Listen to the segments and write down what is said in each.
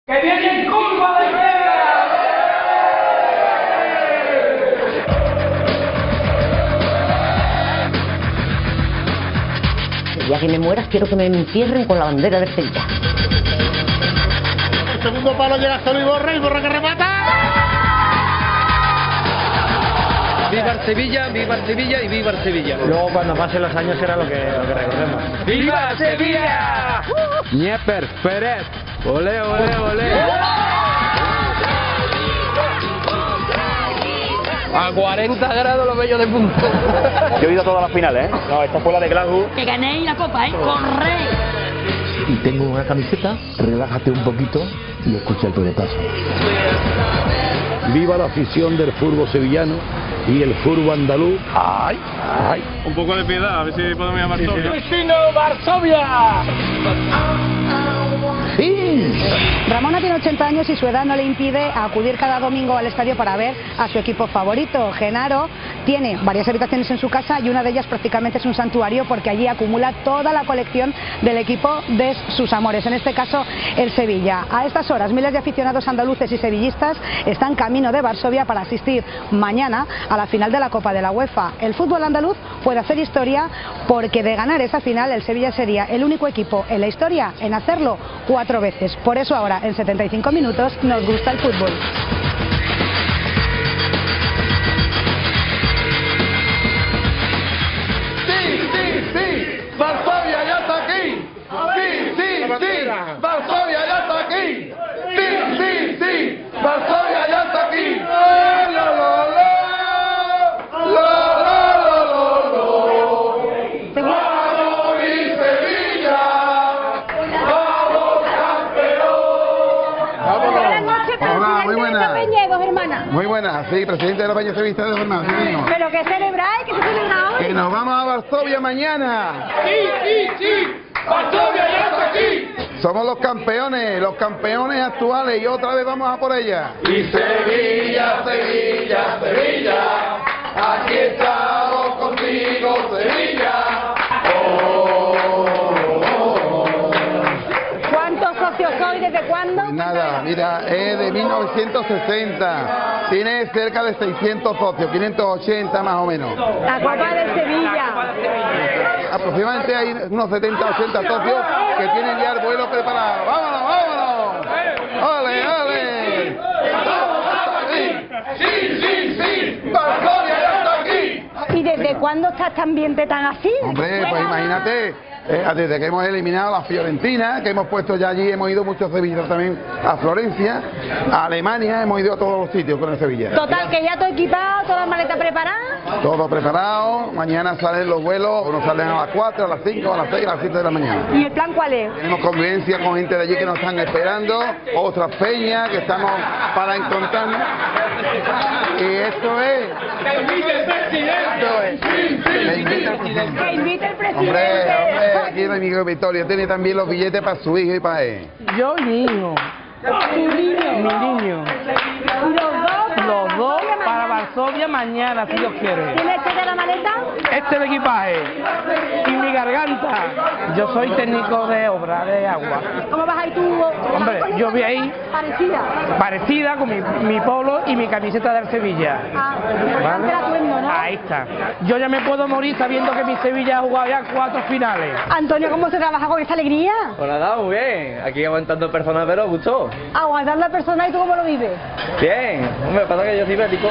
¡Que viene en curva de El día que me mueras quiero que me entierren con la bandera de Sevilla. El segundo palo llega hasta Luis Borra, y Borra que remata. ¡Viva el Sevilla, viva el Sevilla y viva el Sevilla! Luego cuando pasen los años será lo que recordemos. ¡Viva Sevilla! Nieper, Pérez, olé, olé, olé. A 40 grados los bellos de punta. Yo he ido a todas las finales, ¿eh? No, esta fue la de Glasgow. Que ganéis la copa, corre. Y tengo una camiseta, relájate un poquito y escucha el pelotazo. Viva la afición del fútbol sevillano y el fútbol andaluz. ¡Ay! ¡Ay! Un poco de piedad, a ver si podemos ir a Varsovia. ¡Destino Varsovia! ¡Sí! Ramona tiene 80 años y su edad no le impide acudir cada domingo al estadio para ver a su equipo favorito. Genaro tiene varias habitaciones en su casa y una de ellas prácticamente es un santuario porque allí acumula toda la colección del equipo de sus amores, en este caso el Sevilla. A estas horas miles de aficionados andaluces y sevillistas están camino de Varsovia para asistir mañana a la final de la Copa de la UEFA. El fútbol andaluz puede hacer historia porque de ganar esa final el Sevilla sería el único equipo en la historia en hacerlo 4 veces. Por eso ahora en 75 minutos nos gusta el fútbol. ¡Varsovia ya está aquí! ¡Sí, sí, sí! ¡Varsovia ya está aquí! ¡Sí, sí, sí! ¡Varsovia ya está aquí! ¡La, la, la! ¡La, la, la, la! ¡Vamos, mi Sevilla! ¡Vamos, campeón! Buenas noches, Hola, muy buenas. Peñegos, hermana. Muy buenas, sí, presidente de la Peña Sevillista de Jornada. ¿Pero qué celebráis? ¿Qué se celebra hoy? Que nos vamos a Varsovia mañana. ¡Sí, sí, sí! ¡Varsovia ya está aquí! Somos los campeones actuales y otra vez vamos a por ella. Y Sevilla, Sevilla, Sevilla, aquí estamos contigo, Sevilla. ¿Cuántos socios sois? ¿Desde cuándo? Pues nada, mira, es de 1960. Tiene cerca de 600 socios, 580 más o menos. La Copa de Sevilla. Aproximadamente hay unos 70, 80 socios que tienen ya el vuelo preparado. ¡Vámonos, vámonos! ¡Ole, ole! ¡Sí, sí, sí! ¡Varsovia ya está aquí! ¿Y desde cuándo está este ambiente tan así? Hombre, pues imagínate, desde que hemos eliminado a la Fiorentina, que hemos puesto ya allí, hemos ido muchos sevillistas también a Florencia, a Alemania, hemos ido a todos los sitios con el Sevilla. Total, que ya todo equipado, todas las maletas preparadas. Todo preparado, mañana salen los vuelos, unos salen a las 4, a las 5, a las 6, a las 7 de la mañana. ¿Y el plan cuál es? Tenemos convivencia con gente de allí que nos están esperando, otras peñas que estamos para encontrarnos. Y esto es... ¡Que invite el presidente! Que invita el presidente. Que invite el presidente. Hombre, aquí el amigo Victoria tiene también los billetes para su hijo y para él. Yo y mi hijo. Mi niño. ¿Y los dos? Para Varsovia mañana, si Dios quiere. ¿Quién es de la maleta? Este es el equipaje. Y mi garganta. Yo soy técnico de obra de agua. ¿Cómo vas ahí tú? Hombre, yo vi ahí parecida con mi polo y mi camiseta del Sevilla. ¿Vale? ¿No? Ahí está. Yo ya me puedo morir sabiendo que mi Sevilla ha jugado ya 4 finales. Antonio, ¿cómo se trabaja con esa alegría? Hola, dado muy bien. Aquí aguantando personas, pero gusto. Aguantar la persona, ¿y tú cómo lo vives? Bien. Hombre, pasa que yo soy bético.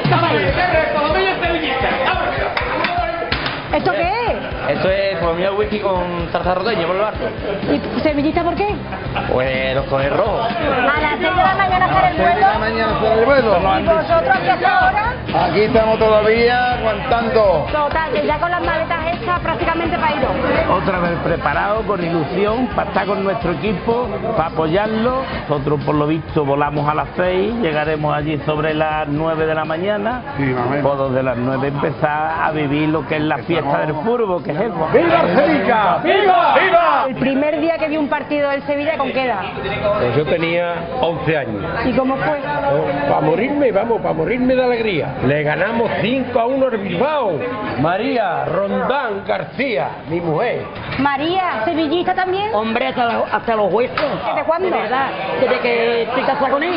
¿Esto qué es? Esto es por mí el whisky con salsa rodeña por el barco. ¿Y sevillista por qué? Pues los coges rojos. A las 6 de la mañana sale el 6 de la vuelo. mañana sale el vuelo. ¿Y vosotros qué hacéis ahora? Aquí estamos todavía aguantando. Total, que ya con las maletas hechas prácticamente para iros. Otra vez preparado, con ilusión, para estar con nuestro equipo, para apoyarlo. Nosotros, por lo visto, volamos a las 6, llegaremos allí sobre las 9 de la mañana. Sí, más o menos. Todos de las 9 empezar a vivir lo que es la fiesta del fútbol, que es eso. ¡Viva Sevilla! ¡Viva! ¡Viva! El primer día que vi un partido del Sevilla, ¿con qué edad? Pues yo tenía 11 años. ¿Y cómo fue? Para morirme, vamos, para morirme de alegría. Le ganamos 5-1 al Bilbao. María Rondán García, mi mujer. María, ¿sevillista también? Hombre, hasta los huesos. ¿Desde cuándo? De verdad, desde que estoy casada con él.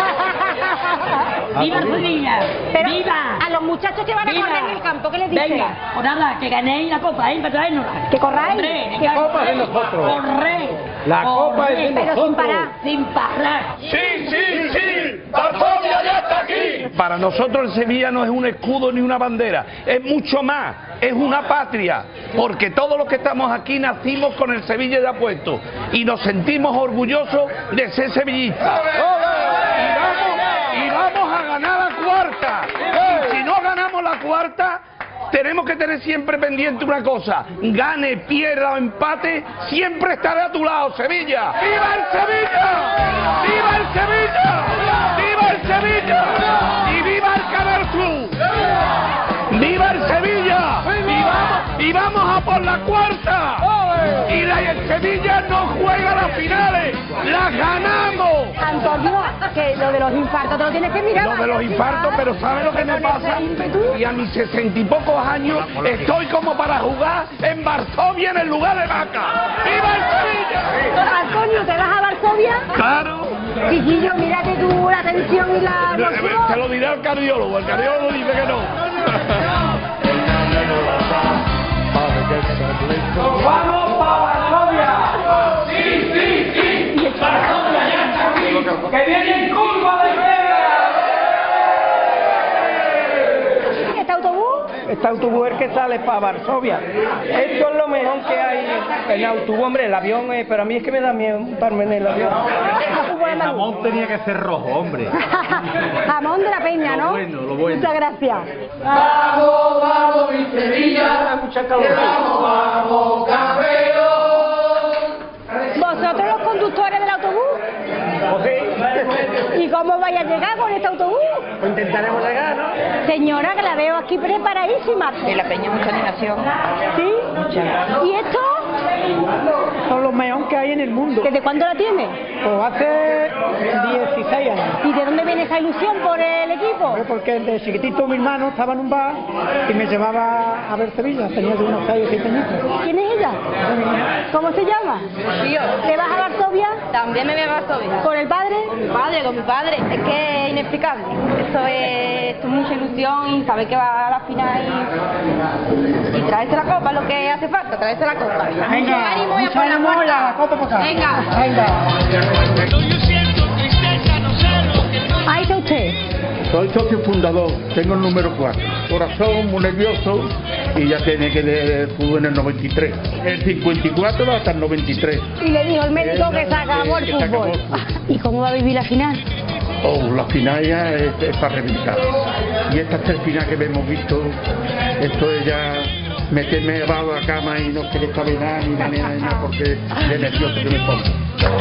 ¡Viva Sevilla! Pero ¡Viva! a los muchachos que van a correr en el campo, ¿qué les dice? Venga, pues nada, que ganéis la copa, para traérnosla. ¿Que corráis? Hombre, La copa es de nosotros. ¡Corre! La copa es de pero nosotros. sin parar. Sin parar. ¡Sí! ¡Varsovia ya está aquí! Para nosotros el Sevilla no es un escudo ni una bandera, es mucho más, es una patria, porque todos los que estamos aquí nacimos con el Sevilla ya puesto y nos sentimos orgullosos de ser sevillistas. Y vamos a ganar la cuarta. Y si no ganamos la cuarta, tenemos que tener siempre pendiente una cosa: gane, pierda o empate, siempre estaré a tu lado, Sevilla. ¡Viva el Sevilla! ¡Viva el Sevilla! ¡Viva el Sevilla! ¡Y viva el Canal Club! ¡Viva el Sevilla! ¡Y vamos a por la cuarta! Y el Sevilla no juega las finales, las ganamos. Antonio, que lo de los infartos te lo tienes que mirar. Lo de los infartos, pero ¿sabes lo que me pasa? Y a mis 60 y pocos años estoy como para jugar en Varsovia en el lugar de Vaca. ¡Viva el Sevilla! Antonio, ¿te vas a Varsovia? ¡Claro! Chiquillo, mírate tú la tensión y la emoción. Te lo dirá el cardiólogo dice que no. ¡Nos vamos para Varsovia! ¡Sí! ¡Varsovia ya está aquí! ¡Que viene en curva de ¿Este autobús? Este autobús es el que sale para Varsovia. Esto es lo mejor que hay en autobús, hombre. El avión, pero a mí es que me da miedo montarme en el avión. El jamón tenía que ser rojo, hombre. Jamón de la Peña, ¿no? Lo bueno. Muchas gracias. ¡Vamos, mi Sevilla! ¡Vamos, campeón! ¿Vosotros los conductores del autobús? ¿Y cómo vais a llegar con este autobús? Pues intentaremos llegar, ¿no? Señora, que la veo aquí preparadísima. En la Peña mucha animación. ¿Sí? ¿Y esto? Son los mejores que hay en el mundo. ¿Desde cuándo la tiene? Pues hace 16 años. ¿Y de dónde viene esa ilusión por el equipo? Porque de chiquitito mi hermano estaba en un bar y me llevaba a ver Sevilla. Tenía de unos 6 o 7 años. ¿Quién es ella? ¿Cómo se llama? Tío. ¿Te vas a Varsovia? También me voy a Varsovia. ¿Con el padre? Con mi padre. Es que es inexplicable. Esto es mucha ilusión y saber que va a la final y traerse la copa es lo que hace falta, traerse la copa. Venga, ánimo y a por la puerta. Venga. Ahí está usted. Soy socio fundador, tengo el número 4. Corazón muy nervioso y ya tiene que de fútbol en el 93. El 54 hasta el 93. Y le dijo el médico que se acabó el fútbol. ¿Y cómo va a vivir la final? Oh, la final ya es para reventar. Y estas 3 finales que hemos visto, esto es ya meterme abajo a la cama y no querer saber nada ni nada porque de nervioso que me pongo.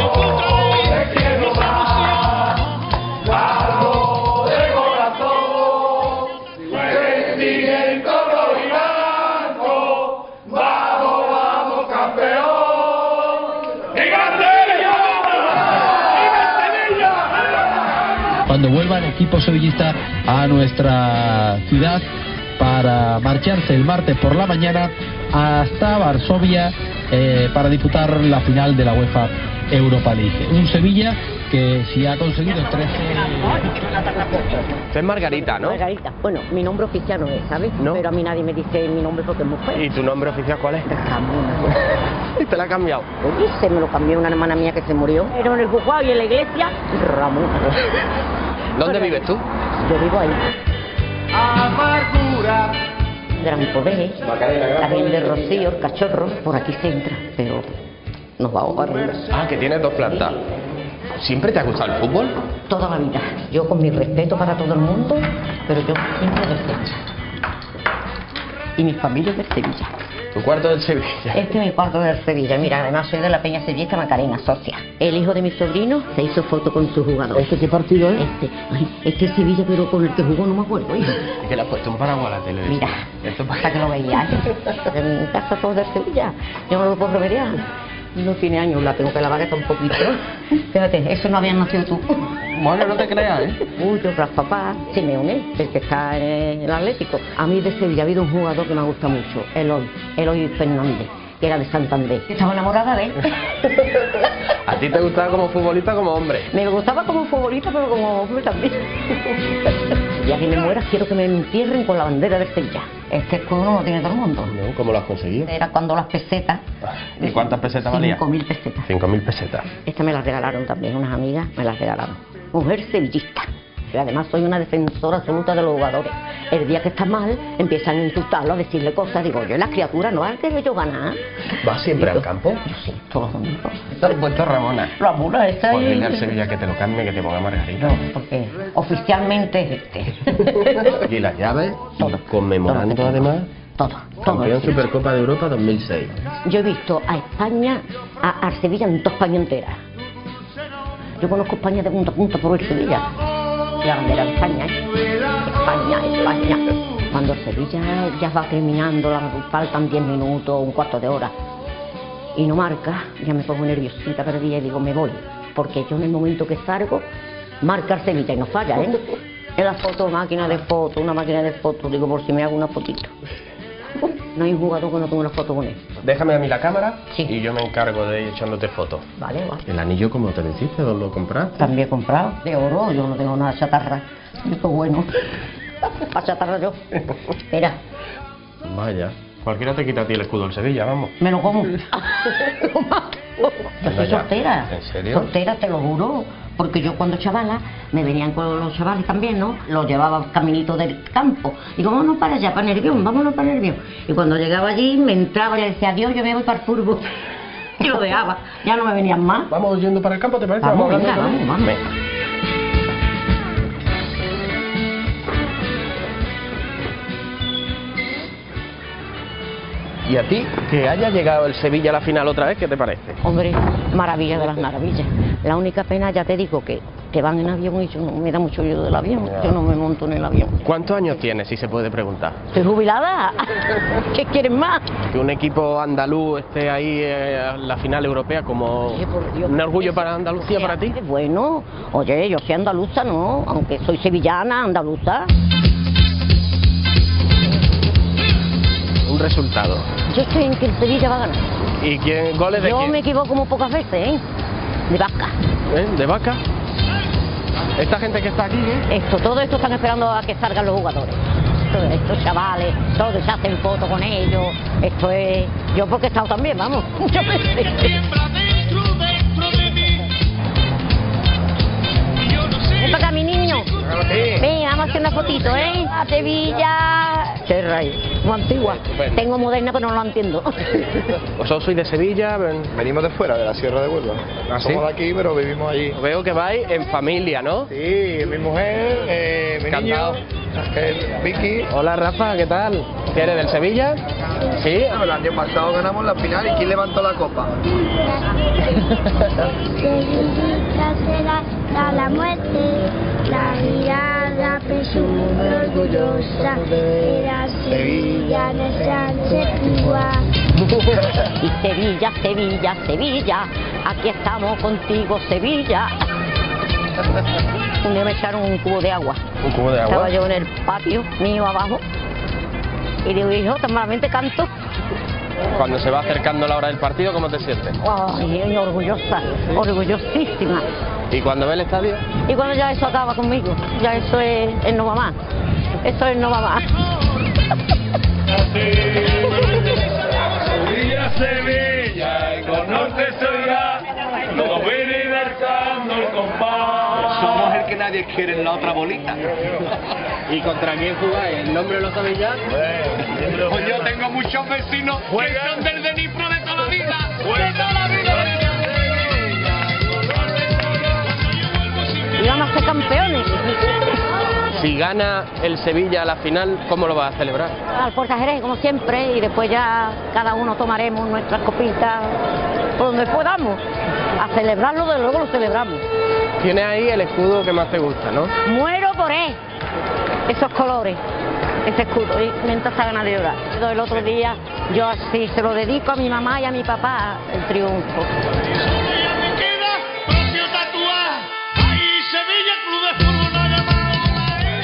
Algo de corazón, sigue el coro y blanco, vamos campeón, ¡y grande! Cuando vuelva el equipo sevillista a nuestra ciudad para marcharse el martes por la mañana hasta Varsovia para disputar la final de la UEFA Europa League. Un Sevilla que si ha conseguido 13... Usted es Margarita, ¿no? Margarita. Bueno, mi nombre oficial no es, ¿sabes? ¿No? Pero a mí nadie me dice mi nombre porque es mujer. ¿Y tu nombre oficial cuál es? Ramona. ¿Y te la ha cambiado? Oye, se me lo cambió una hermana mía que se murió. Pero en el juzgado y en la iglesia, Ramona. ¿Dónde vives tú? Yo vivo ahí. Amargura. Gran Poder, la gente de Rocío, el Cachorro, por aquí se entra, pero nos va a ahogar. Ah, que tienes 2 plantas. ¿Siempre te ha gustado el fútbol? Toda la vida. Yo con mi respeto para todo el mundo, pero yo siempre del Sevilla. Y mi familia es del Sevilla. ¿Tu cuarto del Sevilla? Este es mi cuarto del Sevilla. Mira, además soy de la Peña Sevillista Macarena, socia. El hijo de mi sobrino se hizo foto con su jugador. ¿Este qué partido es? Este es Sevilla, pero con el que jugó no me acuerdo, hijo. ¿Y que le has puesto un paraguas a la tele? Mira, hasta que lo veía. En mi casa todo del Sevilla. Yo no lo puedo remediar. No tiene años, la tengo que lavar, que está un poquito. Fíjate, eso no habían nacido tú. Bueno, no te creas, ¿eh? Muchos papás, Simeone, el que está en el Atlético. A mí de Sevilla ha habido un jugador que me gusta mucho, Eloy Fernández, que era de Santander. Estaba enamorada de él. ¿A ti te gustaba como futbolista o como hombre? Me gustaba como futbolista, pero como hombre también. Y a que me muera quiero que me entierren con la bandera de Sevilla. Este escudo no lo tiene todo el mundo. No, ¿cómo lo has conseguido? Era cuando las pesetas... ¿Y cuántas pesetas valía? 5.000 pesetas. 5.000 pesetas. Esta me la regalaron también, unas amigas me las regalaron. Mujer sevillista. Y además soy una defensora absoluta de los jugadores. El día que está mal, empiezan a insultarlo, a decirle cosas. Digo, yo las criaturas no han querido ganar. ¿Vas siempre al campo? Sí, todos los domingos. ¿Te has puesto Ramona? Ramona, esta Pues es... dile al Sevilla que te lo cambie, que te ponga Margarita. No, porque oficialmente es este. Y las llaves, conmemorando además... Todo. Campeón Supercopa de Europa 2006. Yo he visto a España, a Sevilla en toda España entera. Yo conozco España de punta a punta por el Sevilla. La bandera de España, España. Cuando Sevilla ya va terminando, faltan 10 minutos, un cuarto de hora, y no marca, ya me pongo nerviosita perdida y digo, me voy. Porque yo en el momento que salgo, marca el Sevilla y no falla, ¿eh? En la foto, una máquina de fotos, digo, por si me hago una fotito. No hay un jugador que no tenga una foto con él. Déjame a mí la cámara y yo me encargo de ir echándote fotos. Vale. ¿El anillo cómo te lo hiciste? ¿Dónde lo compraste? También he comprado, de oro, yo no tengo nada de chatarra. Esto es bueno. Para chatarra yo. Mira. Vaya. Cualquiera te quita a ti el escudo del Sevilla, vamos. Me lo como. Lo mato. Yo soy soltera. ¿En serio? Soltera, te lo juro. Porque yo cuando chavala, me venían con los chavales también, ¿no? Los llevaba caminito del campo. Digo, vámonos para allá, para Nervión, vámonos para Nervión. Y cuando llegaba allí, me entraba y le decía, adiós, yo me voy para el fútbol. Y lo dejaba. Ya no me venían más. ¿Vamos yendo para el campo, te parece? Vamos, venga, vamos. Venga. ¿Y a ti, que haya llegado el Sevilla a la final otra vez, qué te parece? Hombre, maravilla de las maravillas. La única pena, ya te digo, que van en avión y yo no me da mucho miedo del avión. Ya. Yo no me monto en el avión. ¿Cuántos años tienes, si se puede preguntar? ¿Estoy jubilada? ¿Qué quieren más? Que un equipo andaluz esté ahí en la final europea como un orgullo para Andalucía, para ti. Bueno, oye, yo soy andaluza, ¿no? Aunque soy sevillana, andaluza. Un resultado. Yo estoy en que el Sevilla va a ganar. ¿Y quién goles de Yo quién? me equivoco muy pocas veces, ¿eh? De Vaca. ¿De Vaca? Esta gente que está aquí, ¿eh? Todo esto están esperando a que salgan los jugadores. Estos chavales, todos se hacen fotos con ellos. Esto es... Yo porque he estado también, vamos, muchas veces. Ven para acá, mi niño. Venga, vamos a hacer una fotito, ¿eh? A Sevilla. Qué raíz. Muy antigua. Tengo moderna, pero no la entiendo. ¿Vosotros sois de Sevilla? Venimos de fuera, de la Sierra de Huelva. ¿Ah, sí? Somos de aquí, pero vivimos allí. Veo que vais en familia, ¿no? Sí, mi mujer, mi niño, Vicky. Hola, Rafa, ¿qué tal? ¿Que eres del Sevilla? Sí. El año pasado ganamos la final y ¿quién levantó la copa? Sevilla será la muerte, la mirada presume orgullosa, era Sevilla nuestra antigua. Y Sevilla, Sevilla, Sevilla, aquí estamos contigo, Sevilla. Un día me echaron un cubo de agua. ¿Un cubo de agua? Estaba yo en el patio mío abajo y digo, hijo, tan malamente canto. Cuando se va acercando la hora del partido, ¿cómo te sientes? Ay, orgullosa, orgullosísima. ¿Y cuando ve el estadio? Y cuando ya eso acaba conmigo, ya eso es no va más. Esto es no va más. Sevilla, Sevilla, y con norte soy ya, no viene marcando el compás. Somos el que nadie quiere en la otra bolita. ¿Y contra quién jugáis? ¿El nombre lo sabéis ya? Pues yo tengo muchos vecinos que son del Denipro de toda la vida. De toda la vida. Y vamos a ser campeones. Si gana el Sevilla a la final, ¿cómo lo vas a celebrar? Al Puerta Jerez, como siempre, y después ya cada uno tomaremos nuestras copitas por donde podamos. A celebrarlo, de luego lo celebramos. Tienes ahí el escudo que más te gusta, ¿no? Muero por él. Esos colores, ese escudo, y mientras se gana de llorar. El otro día, yo así se lo dedico a mi mamá y a mi papá, el triunfo. Sevilla me queda propio tatuaje. Ay, Sevilla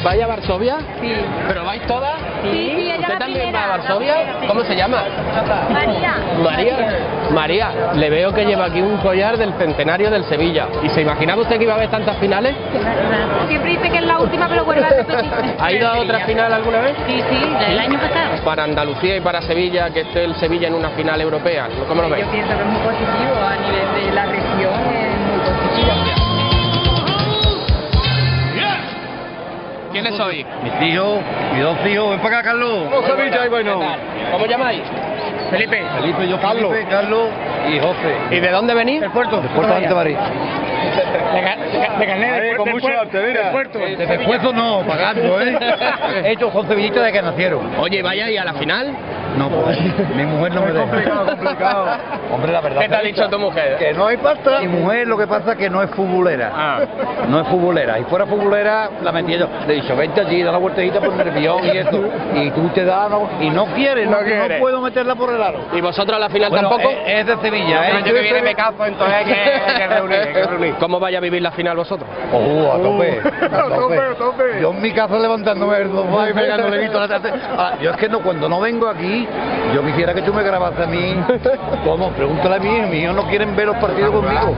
¿Vais a Varsovia? Sí. ¿Pero vais todas? Sí, ella ¿Usted la también primera. va a Varsovia? ¿Cómo se llama? María. María, le veo que lleva aquí un collar del centenario del Sevilla. ¿Y se imaginaba usted que iba a haber tantas finales? Siempre dice que es la última, pero vuelve a repetir. ¿Ha ido a otra final alguna vez? Sí, el año pasado. Para Andalucía y para Sevilla, que esté el Sevilla en una final europea. ¿Cómo lo veis? Yo pienso que es muy positivo a nivel de la región, es muy positivo. ¿Quiénes sois? Mis hijos, mis dos hijos. Ven para acá, Carlos. ¿Cómo llamáis? Felipe. Felipe, yo Carlos. Felipe, Carlos y José. ¿Y de dónde venís? Del puerto. Del puerto de Antebarí. De carnet, con mucho arte, mira. puerto. Desde el puerto no, pagando, ¿eh? Estos son sevillistas de que nacieron. Oye, ¿vaya y a la final? No, pues, mi mujer no me deja. Complicado. Hombre, la verdad. ¿Qué te ha dicho tu mujer? Que no hay pasta. Mi mujer lo que pasa es que no es futbolera. No es futbolera. Si fuera futbolera, la metía yo. Le he dicho, vente allí, da la vueltecita por Nervión y eso. Y tú te das y no quieres, no puedo meterla por el aro. ¿Y vosotros a la final Bueno, tampoco? Es de Sevilla, ¿eh? El año que viene me caso, entonces hay que reunir. ¿Cómo vaya a vivir la final vosotros? A tope. A tope. Yo en mi casa levantándome el sofá y pegándole grito a la tarde. Yo es que no, cuando no vengo aquí, yo quisiera que tú me grabases a mí. ¿Cómo? Pregúntale a mí, mis hijos no quieren ver los partidos conmigo.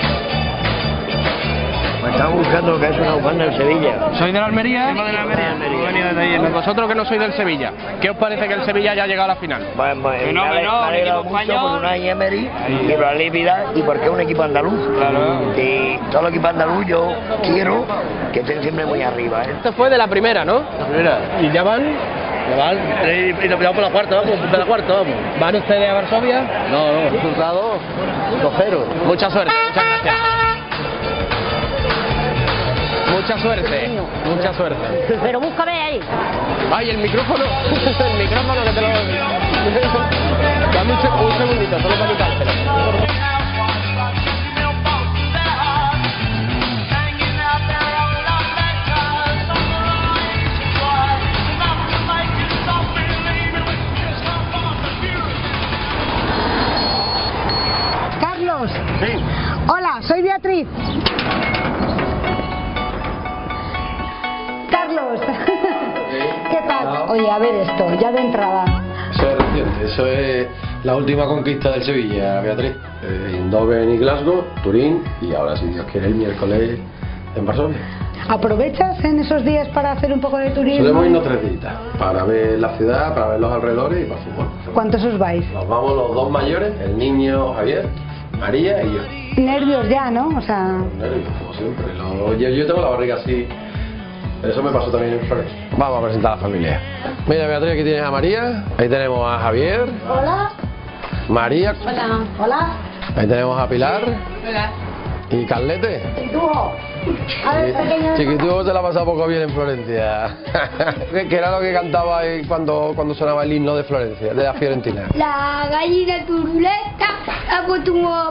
Me están buscando lo que es una bufanda en Sevilla. ¿Soy de la Almería? Somos de la Almería. Vosotros que no sois del Sevilla, ¿qué os parece que el Sevilla haya llegado a la final? Me ha alegrado mucho por Unai Emery y por la Lividad y porque es un equipo andaluz. Y todo el equipo andaluz yo quiero que estén siempre muy arriba. Esto fue de la primera, ¿no? La primera. ¿Y ya van? Y nos pillamos por la cuarta, vamos. ¿Van ustedes a Varsovia? No, resultado 2-0. Mucha suerte, muchas gracias. Mucha suerte, mucha suerte. Pero búscame ahí. Ay, el micrófono. El micrófono que te lo... Dame un segundito, solo para quitártelo. Carlos. Sí. Hola, soy Beatriz. Carlos. ¿Qué tal? Oye, a ver esto, ya de entrada. Eso es reciente, eso es la última conquista del Sevilla, Beatriz. Eindhoven y Glasgow, Turín y ahora, si Dios quiere, el miércoles en Varsovia. ¿Aprovechas en esos días para hacer un poco de turismo? Solemos irnos 3 días para ver la ciudad, para ver los alrededores y para fútbol. ¿Cuántos os vais? Nos vamos los 2 mayores, el niño Javier, María y yo. Nervios ya, ¿no? O sea... Nervios, como siempre. Yo tengo la barriga así. Eso me pasó también en Flores. Vamos a presentar a la familia. Mira, Beatriz, aquí tienes a María. Ahí tenemos a Javier. Hola. María. Hola. Hola. Ahí tenemos a Pilar. Hola. Y Carlete. Chiquitujo. A ver, pequeño. Chiquitujo se la ha pasado poco bien en Florencia. ¿Qué era lo que cantaba ahí cuando sonaba el himno de Florencia, de la Fiorentina? La gallina turuleta ha puesto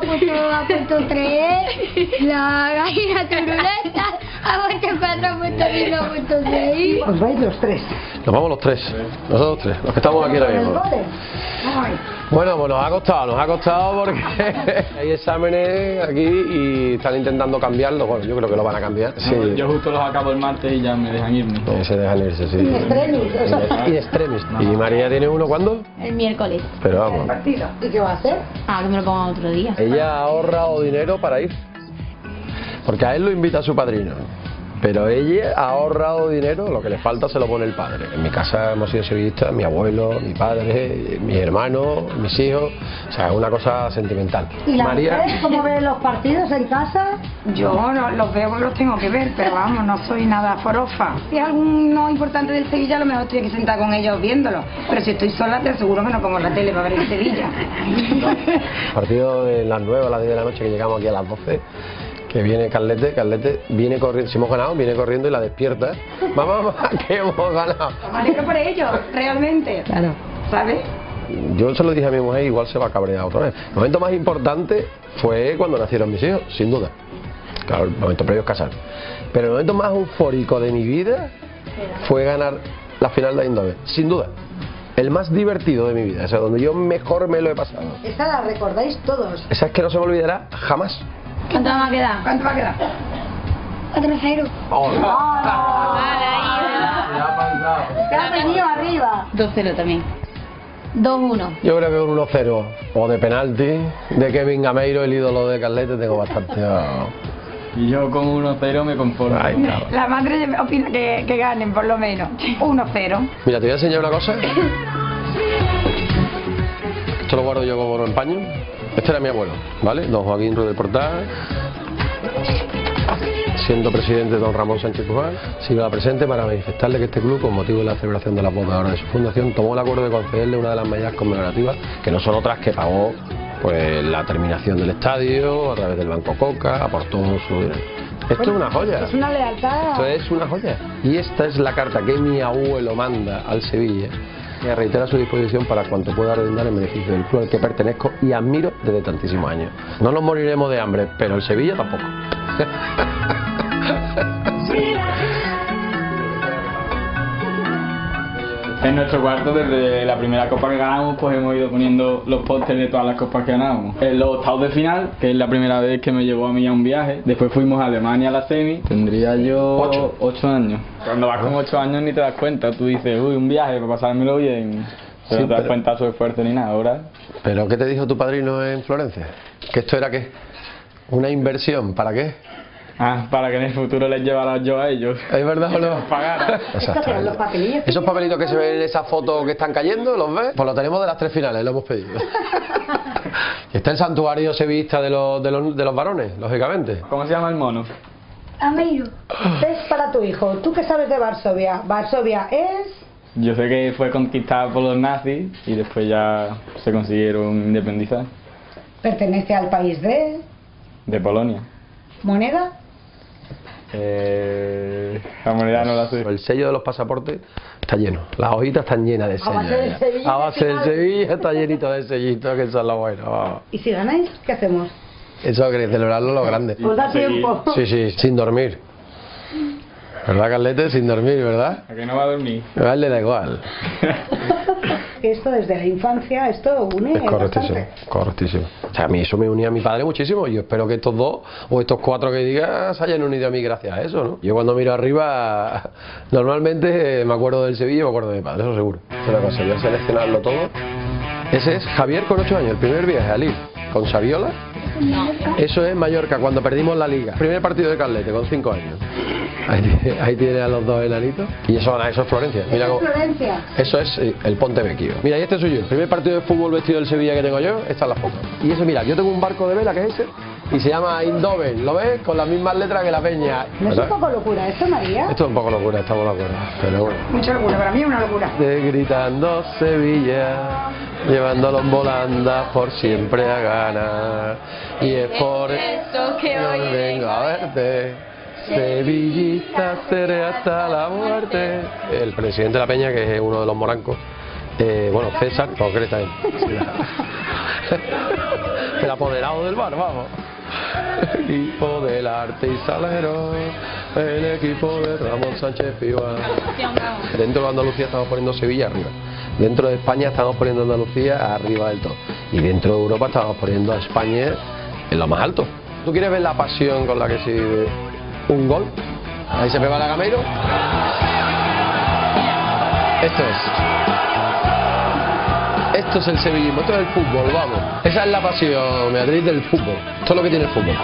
3. La gallina turuleta ha puesto 4, ha puesto 5, ha puesto 6. Os vais los 3. Nos vamos los 3. Nosotros 3, los que estamos aquí ahora mismo. Bueno, pues nos ha costado porque hay exámenes aquí y están intentando cambiarlo. Bueno, yo creo que lo van a cambiar. Sí. Yo justo los acabo el martes y ya me dejan irme. Se dejan irse, sí. In extremis. In extremis. ¿Y María tiene uno cuándo? El miércoles. Pero vamos. ¿Y qué va a hacer? Que me lo pongan otro día. Ella ha ahorrado dinero para ir. Porque a él lo invita a su padrino. Pero ella ha ahorrado dinero, lo que le falta se lo pone el padre. En mi casa hemos sido sevillistas, mi abuelo, mi padre, mis hermanos, mis hijos. O sea, es una cosa sentimental. ¿Y las María, mujeres cómo ven los partidos en casa? Yo no, los veo porque los tengo que ver, pero vamos, no soy nada forofa. Si es alguno importante del Sevilla, a lo mejor estoy aquí sentada con ellos viéndolo. Pero si estoy sola, te aseguro que no pongo la tele para ver el Sevilla. partido de las 9 a las 10 de la noche, que llegamos aquí a las 12. Que viene Carlete viene corriendo, si hemos ganado, viene corriendo y la despierta. Mamá, que hemos ganado. Me alegro por ellos, realmente. Claro. ¿Sabes? Yo se lo dije a mi mujer, igual se va a cabrear otra vez. El momento más importante fue cuando nacieron mis hijos, sin duda. Claro, el momento previo es casar. Pero el momento más eufórico de mi vida fue ganar la final de Eindhoven, sin duda. El más divertido de mi vida, o sea, donde yo mejor me lo he pasado. Esta la recordáis todos. Esa es que no se me olvidará jamás. ¿Cuánto va a quedar? 4-0. ¡Oh! Vale, ahí. Se ha venido arriba. 2-0 también. 2-1. Yo creo que un 1-0 o de penalti de Kevin Gameiro, el ídolo de Carlete, tengo bastante. Y yo con 1-0 me conformo. La madre opina que ganen, por lo menos. 1-0. Mira, te voy a enseñar una cosa. Esto lo guardo yo como oro en paño. Este era mi abuelo, ¿vale? Don Joaquín Ruiz del Portal. Siendo presidente don Ramón Sánchez Pujal, sigo presente para manifestarle que este club, con motivo de la celebración de las bodas ahora de su fundación, tomó el acuerdo de concederle una de las medidas conmemorativas, que no son otras que pagó pues la terminación del estadio a través del Banco Coca, aportó su dinero. Esto es una joya. Es una lealtad. Esto es una joya. Y esta es la carta que mi abuelo manda al Sevilla, que reitera su disposición para cuanto pueda redundar en beneficio del club al que pertenezco y admiro desde tantísimos años. No nos moriremos de hambre, pero el Sevilla tampoco. En nuestro cuarto, desde la primera copa que ganamos, pues hemos ido poniendo los pósteres de todas las copas que ganamos. En los octavos de final, que es la primera vez que me llevó a mí a un viaje. Después fuimos a Alemania a la semi. Tendría yo 8 años. Cuando vas con 8 años ni te das cuenta. Tú dices, uy, un viaje para pasármelo bien. Pero no te das cuenta de su esfuerzo ni nada, ahora. ¿Pero qué te dijo tu padrino en Florencia? ¿Que esto era qué? ¿Una inversión? ¿Para qué? Para que en el futuro les llevara yo a ellos. ¿Es verdad o no? Pagar. Los papelillos. Esos papelitos que se ven en esa foto que están cayendo, ¿los ves? Pues lo tenemos de las 3 finales, lo hemos pedido. Está el santuario sevillista de los varones, lógicamente. ¿Cómo se llama el mono? Amigo. Es para tu hijo. ¿Tú qué sabes de Varsovia? Varsovia es... Yo sé que fue conquistada por los nazis y después ya se consiguieron independizar. Pertenece al país de... De Polonia. ¿Moneda? La moneda no la sé. El sello de los pasaportes está lleno. Las hojitas están llenas de sellos. A base del Sevilla está llenito de sellitos, que eso es lo bueno. Vamos. ¿Y si ganáis? ¿Qué hacemos? Eso queréis celebrarlo lo grande. Pues da tiempo. Sí, sin dormir. ¿Verdad, Carlete? Sin dormir, ¿verdad? ¿A que no va a dormir? A él le da igual. Esto desde la infancia, esto une. Es correctísimo, correctísimo. O sea, a mí eso me unía a mi padre muchísimo. Yo espero que estos 2 o estos 4 que digas se hayan unido a mí gracias a eso, ¿no? Yo cuando miro arriba, normalmente me acuerdo del Sevilla y me acuerdo de mi padre, eso seguro. Una cosa, voy a seleccionarlo todo. Ese es Javier con 8 años, el primer viaje a Lille, con Saviola. Eso es Mallorca, cuando perdimos la Liga. Primer partido de Carlete, con 5 años. Ahí tiene a los 2 enanitos. Y eso es Florencia. Mira cómo... Florencia. Eso es el Ponte Vecchio. Mira, y este soy yo. El primer partido de fútbol vestido del Sevilla que tengo yo, esta es la foto. Y eso, mira, yo tengo un barco de vela que es ese. Y se llama Eindhoven, ¿lo ves? Con las mismas letras que la peña. ¿No es un poco locura esto, María? Esto es un poco locura, estamos de acuerdo. Pero bueno. Mucha locura, para mí es una locura. Gritando Sevilla, llevándolo en volandas por siempre a ganar. Y es por eso que hoy vengo a verte. Sevillista seré hasta la muerte. El presidente de la peña, que es uno de los morancos, bueno, César, no, ¿qué está ahí? El apoderado del bar, vamos. Equipo del arte y salero, el equipo de Ramón Sánchez Pujal. Dentro de Andalucía estamos poniendo Sevilla arriba. Dentro de España estamos poniendo Andalucía arriba del todo. Y dentro de Europa estamos poniendo a España en lo más alto. ¿Tú quieres ver la pasión con la que se vive un gol? Ahí se pega la Gameiro. Esto es el sevillismo, esto es el fútbol, vamos. Esa es la pasión, Beatriz, del fútbol. Esto es lo que tiene el fútbol.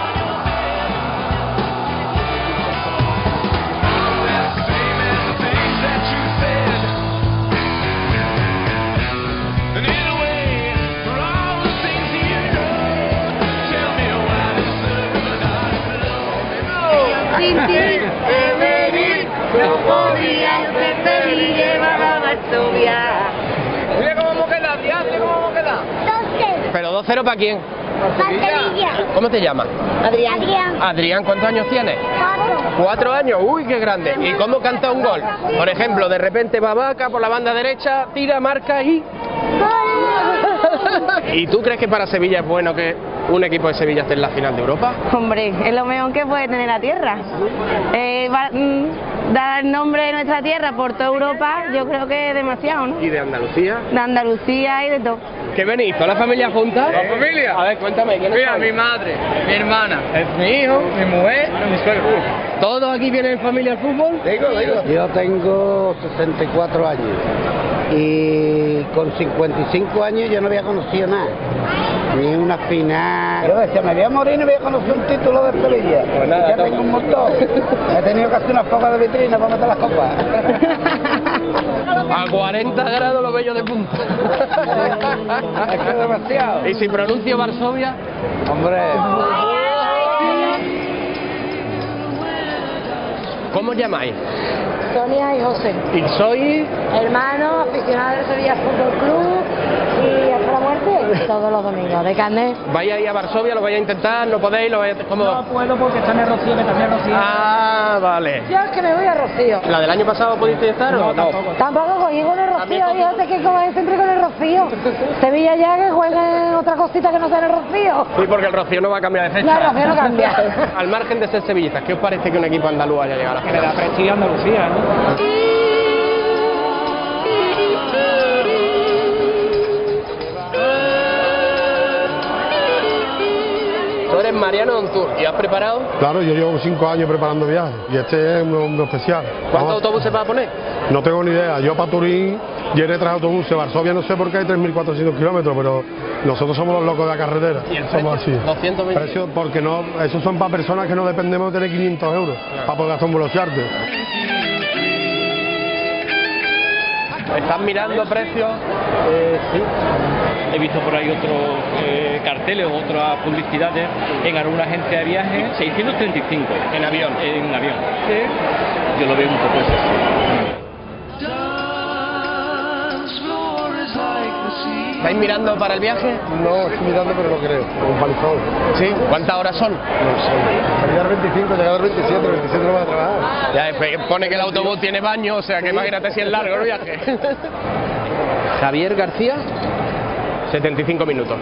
Sin ti, de venir, no podía preferir llevar a Varsovia. Mira cómo hemos quedado, tía, mira cómo hemos quedado. 2-0. ¿Pero 2-0 para quién? Para Sevilla. ¿Cómo te llamas? Adrián. Adrián, ¿cuántos años tienes? 4. 4 años, uy, qué grande. ¿Y cómo canta un gol? Por ejemplo, de repente Babaca por la banda derecha, tira, marca y... ¿Y tú crees que para Sevilla es bueno que un equipo de Sevilla esté en la final de Europa? Hombre, es lo mejor que puede tener la tierra. Dar el nombre de nuestra tierra por toda Europa, yo creo que es demasiado, ¿no? ¿Y de Andalucía? De Andalucía y de todo. ¿Qué venís? ¿Toda la familia junta? ¿La familia? A ver, cuéntame, ¿quién Mira, es? mi madre, mi hermana, mi hijo, mi mujer, mi suegro. ¿Todos aquí vienen en familia al fútbol? Yo tengo 64 años y con 55 años yo no había conocido nada, ni una final. Yo decía, me voy a morir y no voy a conocer un título de Sevilla. Pues nada, ya tengo un montón. He tenido que hacer unas pocas de vitrina para meter las copas. A 40 grados lo bello de punta. Es que es demasiado. ¿Y si pronuncio Varsovia? Hombre. ¿Cómo os llamáis? Sonia y José. ¿Y sois? Hermanos, aficionados del Sevilla Fútbol Club y hasta la muerte todos los domingos, de carnet. ¿Vais a ir a Varsovia? ¿Lo vais a intentar? ¿No podéis? ¿Cómo? No puedo porque está en el Rocío, que también Rocío. Ah, vale. Yo es que me voy a Rocío. ¿La del año pasado pudiste estar o no? Tampoco cogí con el Rocío, fíjate que como siempre con el Rocío. Sevilla ya que jueguen otra cosita que no sea en el Rocío. Sí, porque el Rocío no va a cambiar de fecha. No, el Rocío no cambia. Al margen de ser sevillistas, ¿qué os parece que un equipo andaluz haya llegado a la final? Le da prestigio a Andalucía, ¿no? Tú eres Mariano Ontur y has preparado. Claro, yo llevo 5 años preparando viajes y este es uno especial. ¿Cuántos autobuses vas a poner? No tengo ni idea. Yo para Turín llené 3 autobuses. Varsovia no sé por qué hay 3.400 kilómetros, pero nosotros somos los locos de la carretera. ¿Y el somos así. 220. Precio, porque no, esos son para personas que no dependemos de tener 500 euros para poder gastar un vuelo charter. ¿Estás mirando precios? Sí. He visto por ahí otros carteles o otras publicidades en alguna agencia de viaje, 635 en avión. En avión. Sí. Yo lo veo un poco eso. ¿Estáis mirando para el viaje? No, estoy mirando pero no creo. Un palizón. ¿Sí? ¿Cuántas horas son? No sé. Llegar 25, llegar 27, 27 no va a trabajar. Ya, pone que el autobús tiene baño, o sea que imagínate si es largo el viaje. Javier García, 75 minutos.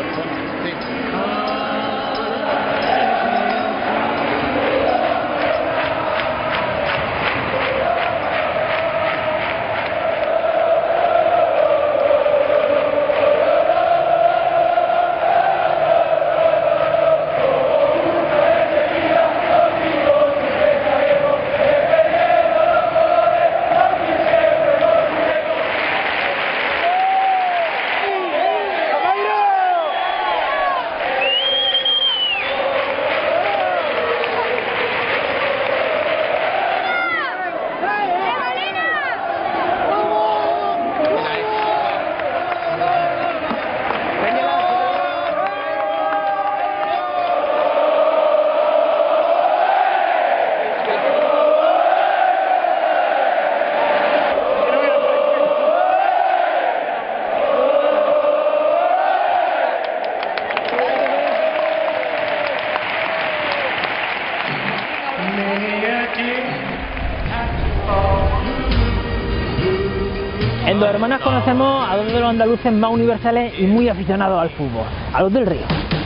En Dos Hermanas conocemos a dos de los andaluces más universales y muy aficionados al fútbol, a los del Río.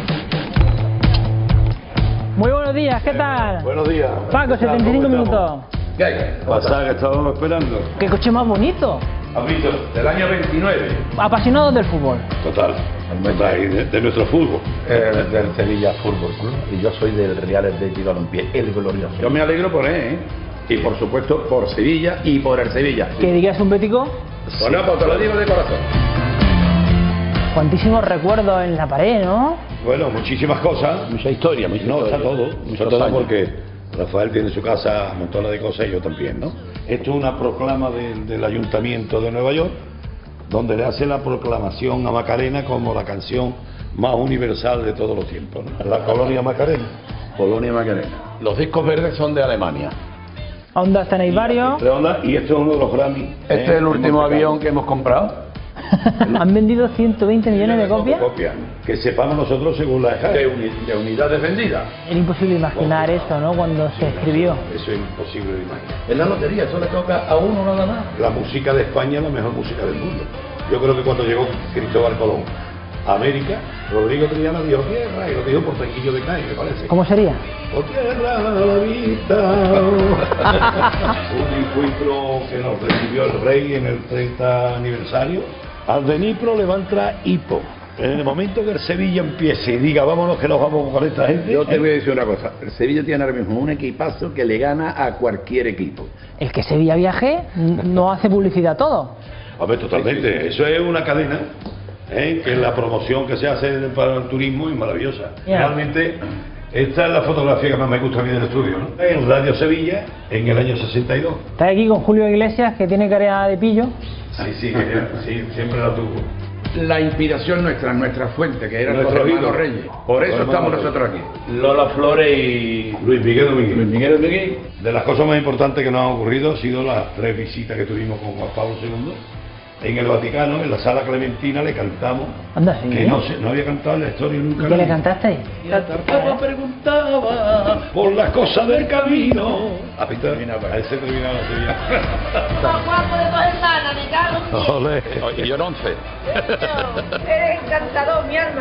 Muy buenos días, ¿qué tal? Buenos días. Paco, 75 minutos. ¿Qué hay? Pasa que estábamos esperando. ¿Qué coche más bonito? ¿Has visto? Del año 29. Apasionados del fútbol. Total. De nuestro fútbol. Del Sevilla Fútbol Club. Y yo soy del Real Atlético Balompié, el glorioso. Yo me alegro por él, ¿eh? Y por supuesto por Sevilla y por el Sevilla. ¿Que digas un bético? Bueno, pues te lo digo de corazón. Cuantísimos recuerdos en la pared, ¿no? Bueno, muchísimas cosas. Mucha historia, No, está todo. Está todo porque Rafael tiene en su casa montones de cosas y yo también, ¿no? Esto es una proclama del Ayuntamiento de Nueva York, donde le hace la proclamación a Macarena como la canción más universal de todos los tiempos, ¿no? La Colonia Macarena. Colonia Macarena. Los discos verdes son de Alemania. Ondas tenéis varios. Y este es uno de los Grammy. Este es el último avión que hemos comprado. Han vendido 120 millones de copias. Que sepamos nosotros según la EJA. De unidades vendidas. Era imposible imaginar eso, ¿no? Cuando se escribió. Eso es imposible de imaginar. En la lotería, eso le toca a uno nada más. La música de España es la mejor música del mundo. Yo creo que cuando llegó Cristóbal Colón América, Rodrigo Triana dijo tierra y lo dijo por Tanquillo de Cádiz, me parece. ¿Cómo sería? O tierra a la vista. Un encuentro que nos recibió el rey en el 30 aniversario. Al Dnipro le va a entrar hipo. En el momento que el Sevilla empiece y diga vámonos que nos vamos con esta gente. Yo te voy a decir una cosa, el Sevilla tiene ahora mismo un equipazo que le gana a cualquier equipo. El que Sevilla Viaje no hace publicidad a todo. A ver, totalmente, eso es una cadena, que la promoción que se hace para el turismo es maravillosa. Realmente, esta es la fotografía que más me gusta a mí del estudio, ¿no? En Radio Sevilla, en el año 62. Estás aquí con Julio Iglesias, que tiene cara de pillo. Sí, siempre la tuvo. La inspiración nuestra fuente, que era Nuestro los hermanos ídolo. Reyes. Por eso estamos nosotros aquí. Lola Flores y Luis Miguel Domínguez. De las cosas más importantes que nos han ocurrido ha sido las 3 visitas que tuvimos con Juan Pablo II. En el Vaticano, en la Sala Clementina, le cantamos. Anda, sí, que ¿eh? no había cantado en la historia nunca. ¿Y qué le cantaste? Me preguntaba por las cosas del camino. A ese terminaba la Sevilla. Guapo de dos hermanas, me cago en ti. Ole. Y yo en 11. Eres encantador, mi alma.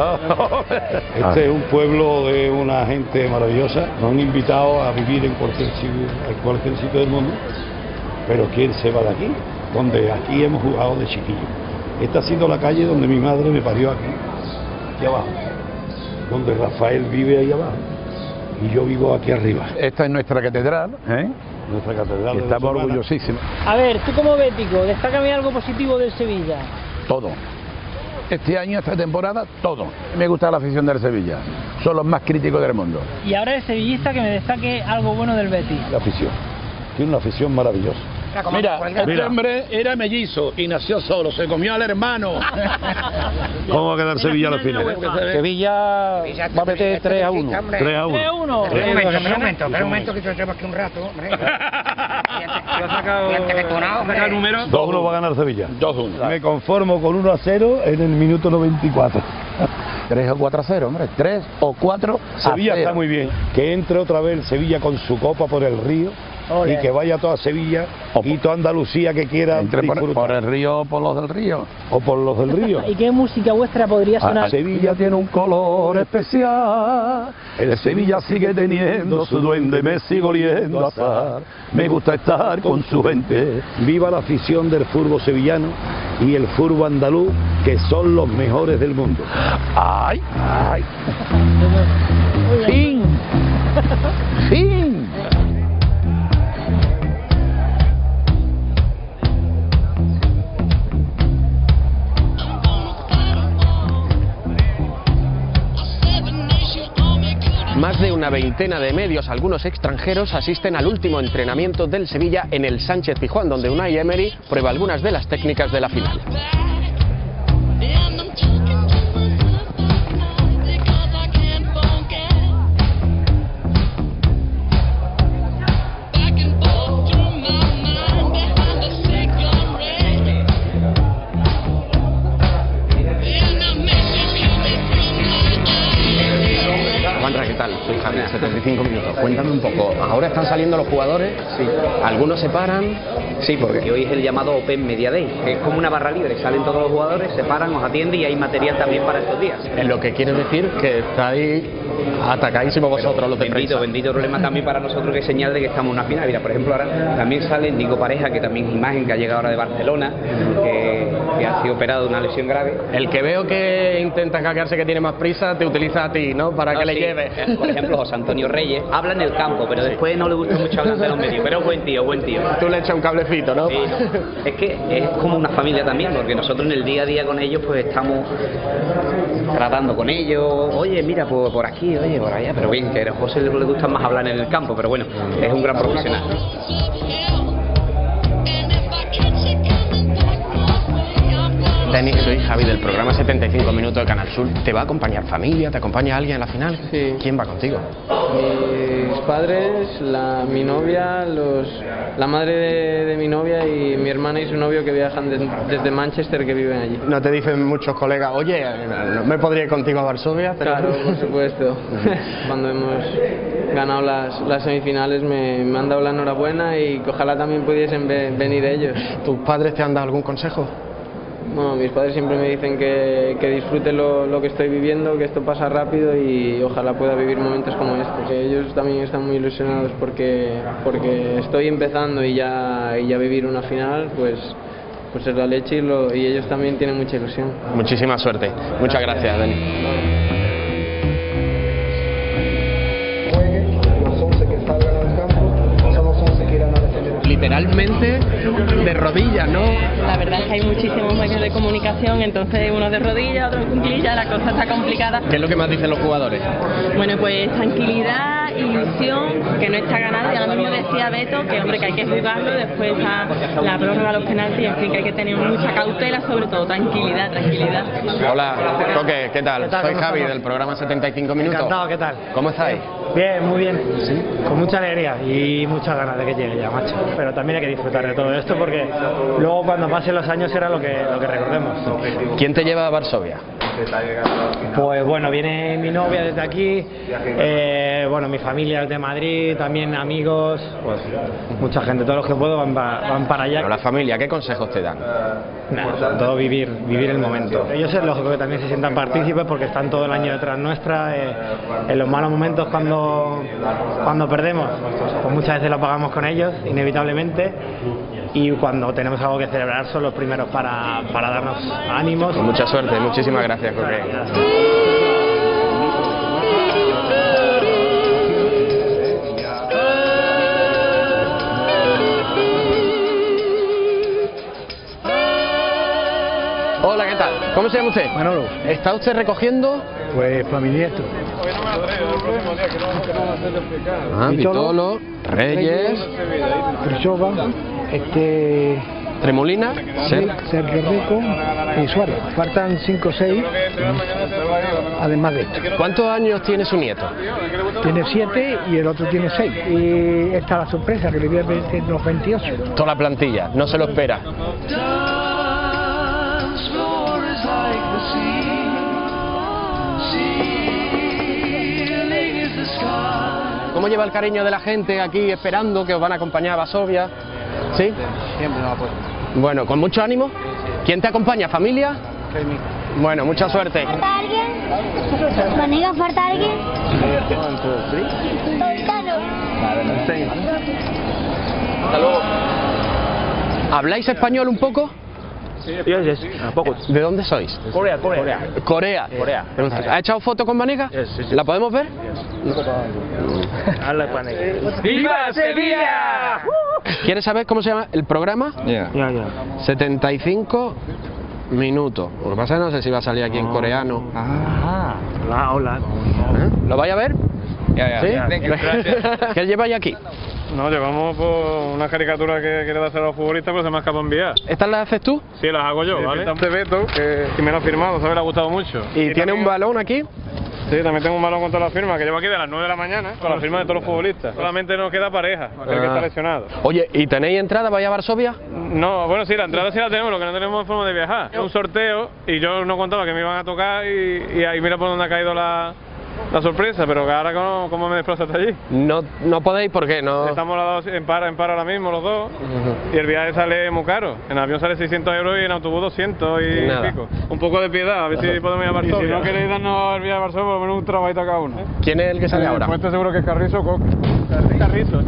Este es un pueblo de una gente maravillosa. Nos han invitado a vivir en cualquier sitio del mundo. Pero ¿quién se va de aquí? Donde aquí hemos jugado de chiquillo. Esta ha sido la calle donde mi madre me parió aquí abajo. Donde Rafael vive ahí abajo. Y yo vivo aquí arriba. Esta es nuestra catedral, Nuestra catedral. Estamos orgullosísimos. A ver, tú como bético, destácame algo positivo del Sevilla. Todo. Este año, esta temporada, todo. Me gusta la afición del Sevilla. Son los más críticos del mundo. Y ahora el sevillista que me destaque algo bueno del Betis. La afición. Tiene una afición maravillosa. Mira, este hombre era mellizo y nació solo, se comió al hermano. ¿Cómo va a quedar Sevilla a la final? Sevilla va a meter 3-1. 3-1. Espera un momento, que yo llevo aquí un rato, hombre. Ha sacado el número. 2-1 va a ganar Sevilla. 2-1. Me conformo con 1-0 en el minuto 94. 3 o 4-0, hombre. 3 o 4 Sevilla está muy bien. Que entre otra vez Sevilla con su copa por el río. Ole. Y que vaya toda Sevilla y toda Andalucía que quiera Entre disfrutar. por el río o por los del río. O por los del río. ¿Y qué música vuestra podría sonar? Sevilla tiene un color especial. El Sevilla sigue teniendo su duende, me sigo oliendo a azar. Me gusta estar con su gente. Viva la afición del fútbol sevillano y el fútbol andaluz, que son los mejores del mundo. ¡Ay! ¡Ay! ¡Fin! ¡Fin! Más de una veintena de medios, algunos extranjeros, asisten al último entrenamiento del Sevilla en el Sánchez-Pizjuán, donde Unai Emery prueba algunas de las técnicas de la final. ¿Qué tal? Soy Javi, 75 minutos. Cuéntame un poco, ¿ahora están saliendo los jugadores? Sí. ¿Algunos se paran? Sí, porque hoy es el llamado Open Media Day, que es como una barra libre, salen todos los jugadores, se paran, os atienden y hay material también para estos días. En lo que quiere decir que estáis atacadísimos vosotros, los de prensa. Bendito problema también para nosotros, que es señal de que estamos en una final. Mira, por ejemplo, ahora también sale Nico Pareja, que también es imagen, que ha llegado ahora de Barcelona, que ha sido operado de una lesión grave. El que veo que intenta hackearse, que tiene más prisa, te utiliza a ti, ¿no? Para que le lleve. Por ejemplo, José Antonio Reyes habla en el campo, pero después no le gusta mucho hablar de los medios, pero es buen tío, buen tío. Tú le echas un cablecito, ¿no? Sí. Es que es como una familia también, porque nosotros en el día a día con ellos pues estamos tratando con ellos, oye, mira, por aquí, oye, por allá, pero bien, que a José le gusta más hablar en el campo, pero bueno, es un gran profesional. Dani, soy Javi del programa 75 Minutos de Canal Sur. ¿Te va a acompañar familia? ¿Te acompaña alguien a la final? Sí. ¿Quién va contigo? Mis padres, mi novia, la madre de mi novia y mi hermana y su novio, que viajan desde Manchester, que viven allí. ¿No te dicen muchos colegas, oye, no me podría ir contigo a Varsovia? Claro, por supuesto. Cuando hemos ganado las semifinales me han dado la enhorabuena y que ojalá también pudiesen venir ellos. ¿Tus padres te han dado algún consejo? Bueno, mis padres siempre me dicen que disfrute lo que estoy viviendo, que esto pasa rápido y ojalá pueda vivir momentos como estos. Ellos también están muy ilusionados porque estoy empezando y ya vivir una final, pues es la leche y ellos también tienen mucha ilusión. Muchísima suerte. Muchas gracias, Dani. Literalmente de rodillas, ¿no? La verdad es que hay muchísimos medios de comunicación, entonces uno de rodillas, otro en cuclillas, la cosa está complicada. ¿Qué es lo que más dicen los jugadores? Bueno, pues tranquilidad, ilusión, que no está ganado, y ahora mismo decía Beto que hombre, que hay que jugarlo, después a la prórroga, los penaltis, en fin, que hay que tener mucha cautela, sobre todo tranquilidad. Hola, Coque, ¿qué tal? Soy Javi del programa 75 Minutos. Encantado, ¿qué tal? ¿Cómo estáis? Bien, muy bien. ¿Sí? Con mucha alegría y muchas ganas de que llegue ya, macho. Pero también hay que disfrutar de todo esto porque luego cuando pasen los años será lo que recordemos. ¿Quién te lleva a Varsovia? Pues bueno, viene mi novia desde aquí, bueno, mi familia es de Madrid, también amigos, pues mucha gente, todos los que puedo van para allá. Pero la familia, ¿qué consejos te dan? Nada, todo vivir el momento. Ellos es lógico que también se sientan partícipes porque están todo el año detrás nuestra, en los malos momentos cuando perdemos, pues muchas veces lo pagamos con ellos, inevitablemente. Y cuando tenemos algo que celebrar son los primeros para darnos ánimos. Pues mucha suerte, muchísimas gracias, Coque. Hola, ¿qué tal? ¿Cómo se llama usted? Manolo. ¿Está usted recogiendo? Pues para mi nieto. Vitolo, Reyes, Trechova, Tremolina, Sergio Rico y Suárez. Faltan 5 o 6, además de esto. ¿Cuántos años tiene su nieto? Tiene 7 y el otro tiene 6. Y esta es la sorpresa, que le voy a meter los 28. Toda la plantilla, no se lo espera. ¿Cómo lleva el cariño de la gente aquí esperando que os van a acompañar a Varsovia? ¿Sí? Siempre nos apoya. Bueno, con mucho ánimo. ¿Quién te acompaña? ¿Familia? Bueno, mucha suerte. ¿Falta alguien? ¿Maniga, falta alguien? Hasta luego. ¿Habláis español un poco? Yes, a poco. ¿De dónde sois? Corea. Corea. ¿Ha echado foto con Vanega? Sí. ¿La podemos ver? ¡Viva Sevilla! ¿Quieres saber cómo se llama el programa? Ya. 75 minutos. Lo que pasa es que no sé si va a salir aquí en coreano. Hola. ¿Lo vais a ver? Ya. ¿Sí? Gracias. ¿Qué lleváis aquí? No, llevamos por una caricatura que quiere hacer a los futbolistas, pero se me ha escapado enviar. ¿Estas las haces tú? Sí, las hago yo, ¿vale? Este Beto, que me lo ha firmado, ¿sabes? Le ha gustado mucho. ¿Y tiene un balón aquí? Sí, también tengo un balón con toda la firma, que llevo aquí de las 9 de la mañana, con la firma de todos los futbolistas. Solamente nos queda pareja, el que está lesionado. Oye, ¿y tenéis entrada para ir a Varsovia? No, bueno, sí, la entrada sí la tenemos, lo que no tenemos forma de viajar. Es un sorteo y yo no contaba que me iban a tocar y ahí mira por dónde ha caído la sorpresa, pero que ahora ¿cómo me desplazo hasta allí? No podéis, ¿por qué? No. Estamos los dos en paro ahora mismo, los dos, y el viaje sale muy caro. En avión sale 600 € y en autobús 200 y pico. Un poco de piedad, a ver si podemos ir a Varsovia. Y si no queréis darnos el viaje a Varsovia, por lo menos un trabajito a cada uno. ¿Quién es el que sale ahora? Pues estoy seguro que es Carrizo o Coque. Carrizo.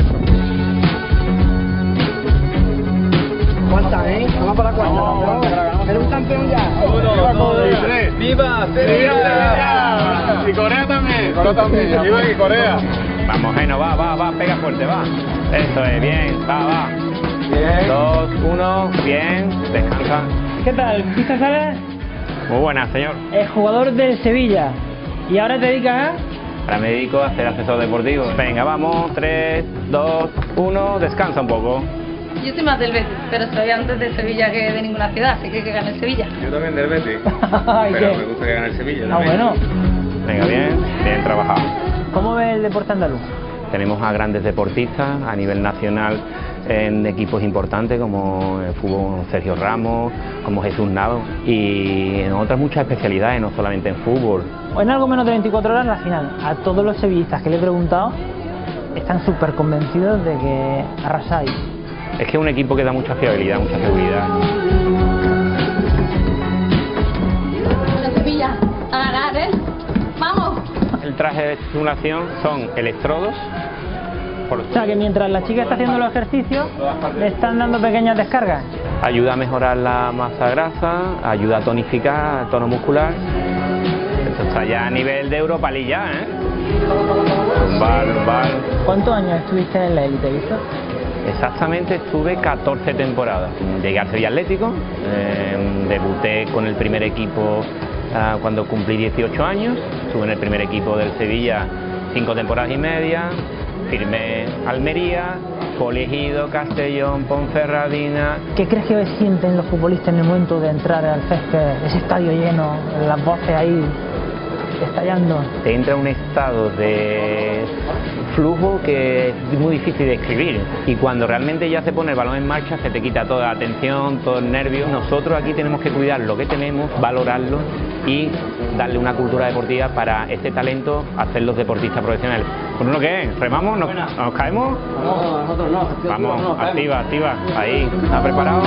¿Cuántas, Vamos para la cuarta. Eres un campeón ya. 1, 2 y 3. ¡Viva Sevilla! Y Corea también. ¡Viva y Corea! Vamos, Geno, va, pega fuerte, va. Eso es, bien, va. Bien. 2, 1, bien, descansa. ¿Qué tal? ¿Pista sabes? Muy buena, señor. Es jugador del Sevilla. ¿Y ahora te dedicas a? Ahora me dedico a ser asesor deportivo. Venga, vamos, 3, 2, 1, descansa un poco. Yo soy más del Betis, pero soy antes de Sevilla que de ninguna ciudad, así que gane el Sevilla. Yo también del Betis, pero me gusta que gane el Sevilla también. Bueno. Venga, bien trabajado. ¿Cómo ves el deporte andaluz? Tenemos a grandes deportistas a nivel nacional en equipos importantes como el fútbol Sergio Ramos, como Jesús Navas y en otras muchas especialidades, no solamente en fútbol. En algo menos de 24 horas la final. A todos los sevillistas que le he preguntado están súper convencidos de que arrasáis. Es que es un equipo que da mucha fiabilidad, mucha seguridad. trajes de estimulación son electrodos. O sea que mientras la chica está haciendo los ejercicios, le están dando pequeñas descargas. Ayuda a mejorar la masa grasa, ayuda a tonificar el tono muscular. Esto está ya a nivel de Europa League ya, ¿eh? Lumbar. ¿Cuántos años estuviste en la élite, Víctor? Exactamente, estuve 14 temporadas. Llegué al Sevilla Atlético, debuté con el primer equipo cuando cumplí 18 años, estuve en el primer equipo del Sevilla 5 temporadas y media, firmé Almería, Colegido, Castellón, Ponferradina. ¿Qué crees que sienten los futbolistas en el momento de entrar al césped, ese estadio lleno, las voces ahí estallando? Te entra un estado de flujo que es muy difícil de describir, y cuando realmente ya se pone el balón en marcha se te quita toda la tensión, todo el nervio. Nosotros aquí tenemos que cuidar lo que tenemos, valorarlo y darle una cultura deportiva para este talento, hacerlos deportistas profesionales. ¿Por lo que es? ¿Remamos? ¿Nos caemos? No, nosotros no. Vamos, activa, ahí, ¿está preparado?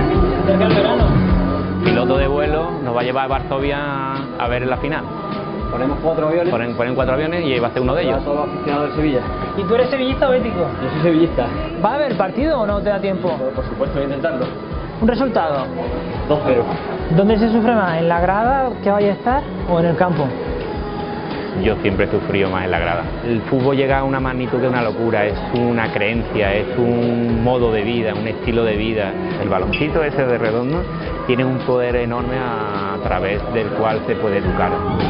Piloto de vuelo nos va a llevar a Varsovia a ver la final. Ponemos 4 aviones. Ponen 4 aviones y va a ser uno de ellos. Todos los aficionados del Sevilla. ¿Y tú eres sevillista o bético? Yo soy sevillista. ¿Va a haber partido o no te da tiempo? Por supuesto, voy a intentarlo. ¿Un resultado? 2-0. ¿Dónde se sufre más? ¿En la grada que vaya a estar o en el campo? Yo siempre he sufrido más en la grada. El fútbol llega a una magnitud que es una locura, es una creencia, es un modo de vida, un estilo de vida. El baloncito ese de redondo tiene un poder enorme a través del cual se puede educar.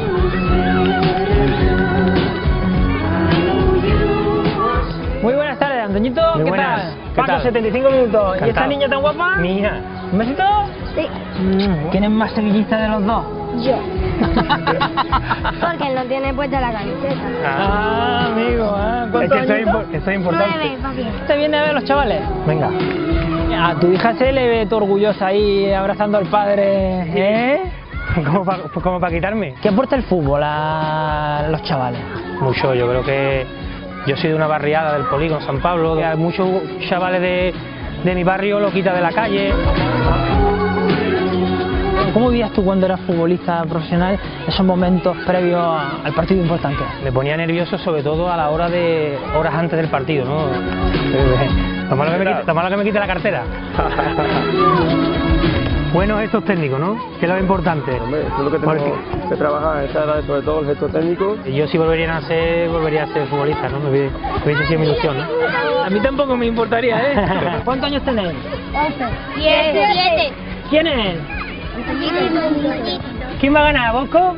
Muy buenas tardes, Antoñito. Muy ¿Qué buenas. tal? ¿Qué Paco, tal? 75 minutos. Encantado. ¿Y esta niña tan guapa? Mi hija. ¿Un besito? Sí. ¿Quién es más sevillista de los dos? Yo. Porque él no tiene puesta la camiseta. Ah, amigo, ¿eh? Es que esto es importante. 9, papi. ¿Te viene a ver los chavales? Venga. A tu hija se le ve todo orgullosa ahí abrazando al padre, ¿eh? Como para quitarme. ¿Qué aporta el fútbol a los chavales? Mucho, yo creo que yo soy de una barriada del Polígono San Pablo, que a muchos chavales de mi barrio lo quita de la calle. ¿Cómo vivías tú cuando eras futbolista profesional esos momentos previos al partido importante? Me ponía nervioso sobre todo a la hora de horas antes del partido, ¿no? Lo malo que me quite la cartera. Buenos gestos técnicos, ¿no? Que es lo importante. Hombre, eso es lo que tenemos que trabajar en esta edad, sobre todo el gesto técnico. Yo si volvería a ser futbolista, ¿no? Me hubiese sido mi ilusión, ¿no? A mí tampoco me importaría, ¿eh? ¿Cuántos años tenéis? 11. 7. ¿Quién es? ¿Quién va a ganar, Bosco?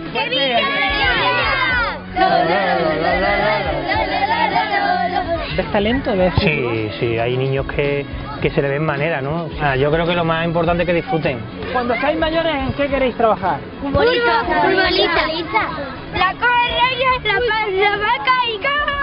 ¿Ves talento? Sí, hay niños que se le ven manera, ¿no? Yo creo que lo más importante es que disfruten. Cuando seáis mayores, ¿en qué queréis trabajar? Futbolista. La correa, la vaca y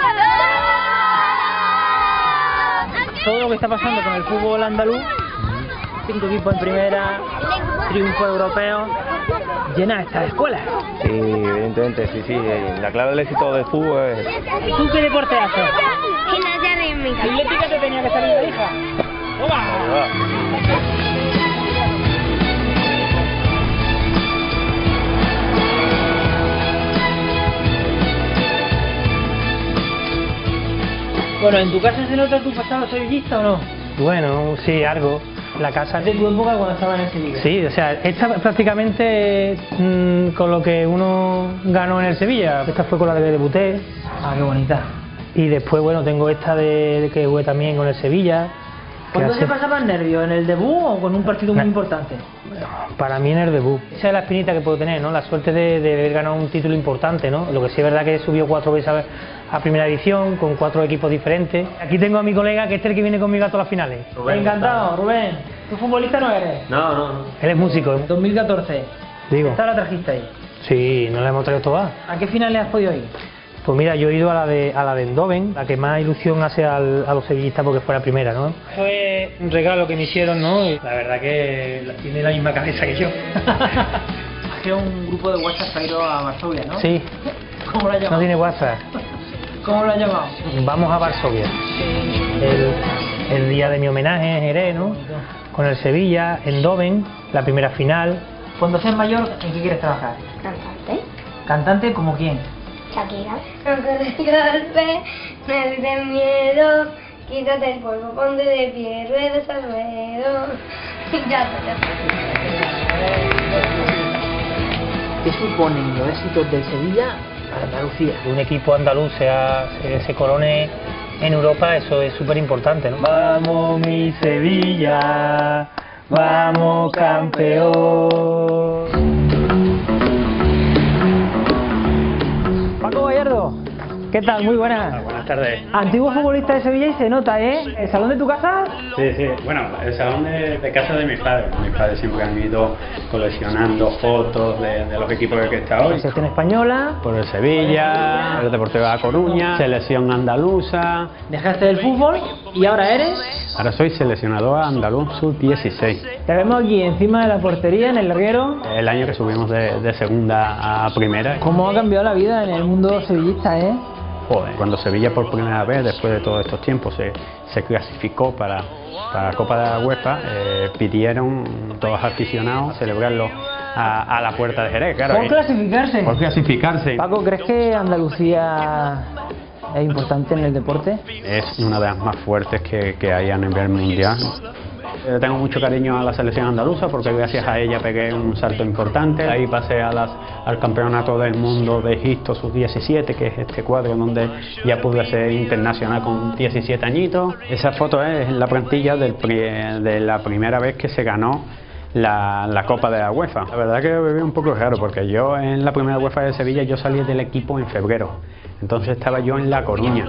Todo lo que está pasando con el fútbol andaluz, 5 equipos en primera, triunfo europeo, llena estas escuelas. Sí, evidentemente, sí. La clave del éxito del fútbol es... ¿Tú qué deporte haces? Gimnasia rítmica. ¿Atlética te tenía que salir la hija? ¡Toma! Bueno, ¿en tu casa se nota tu pasado sevillista o no? Bueno, sí, algo. La casa de tu época cuando estaba en el Sevilla. Sí, o sea, esta prácticamente con lo que uno ganó en el Sevilla. Esta fue con la que debuté. Ah, qué bonita. Y después, bueno, tengo esta de que jugué también con el Sevilla. ¿Cuándo se pasaban nervios? ¿En el debut o con un partido muy importante? Para mí en el debut. Esa es la espinita que puedo tener, ¿no? La suerte de haber ganado un título importante, ¿no? Lo que sí es verdad que subió 4 veces a primera división con 4 equipos diferentes. Aquí tengo a mi colega que es el que viene conmigo a todas las finales. Rubén, encantado, Rubén. ¿Tú futbolista no eres? No. Él es músico. 2014. Digo. ¿Esta la trajiste ahí? Sí, no la hemos traído todas. ¿A qué finales has podido ir? Pues mira, yo he ido a la de Eindhoven, la que más ilusión hace a los sevillistas porque fue la primera, ¿no? Fue un regalo que me hicieron, ¿no? Y la verdad que tiene la misma cabeza que yo. Es que un grupo de WhatsApp ha ido a Varsovia, ¿no? Sí. ¿Cómo lo ha llamado? No tiene WhatsApp. ¿Cómo lo ha llamado? Vamos a Varsovia. El día de mi homenaje en Jerez, ¿no? Con el Sevilla, Eindhoven, la primera final. Cuando seas mayor, ¿en qué quieres trabajar? Cantante. ¿Cantante como quién? Shakira. Aunque los golpes me den miedo, quítate el polvo, ponte de pie, ruedas al ruedo. Ya está. ¿Qué suponen los éxitos del Sevilla para Andalucía? Que un equipo andaluz se corone en Europa, eso es súper importante, ¿no? Vamos mi Sevilla, vamos campeón. Paco Gallardo, ¿qué tal? Muy buenas. Buenas tardes. Antiguo futbolista de Sevilla y se nota, ¿eh? ¿El salón de tu casa? Sí, sí. Bueno, el salón de casa de mis padres. Mis padres siempre han ido coleccionando fotos de los equipos que he estado hoy. Selección española. Por el Sevilla, el Deportivo de La Coruña, selección andaluza. Dejaste el fútbol y ahora eres... Ahora soy seleccionador andaluz sub-16. Te vemos aquí encima de la portería, en el larguero. El año que subimos de segunda a primera. ¿Cómo ha cambiado la vida en el mundo sevillista, eh? Joder, cuando Sevilla por primera vez, después de todos estos tiempos, se clasificó para la Copa de la UEFA, pidieron todos los aficionados celebrarlo a la puerta de Jerez. Claro, ¿Por clasificarse? Por clasificarse. Paco, ¿crees que Andalucía es importante en el deporte? Es una de las más fuertes que hay a nivel mundial. Tengo mucho cariño a la selección andaluza porque gracias a ella pegué un salto importante. Ahí pasé al campeonato del mundo de Egipto sub-17, que es este cuadro donde ya pude ser internacional con 17 añitos. Esa foto es la plantilla de la primera vez que se ganó la Copa de la UEFA. La verdad que lo viví un poco raro porque yo en la primera UEFA de Sevilla yo salí del equipo en febrero. Entonces estaba yo en La Coruña.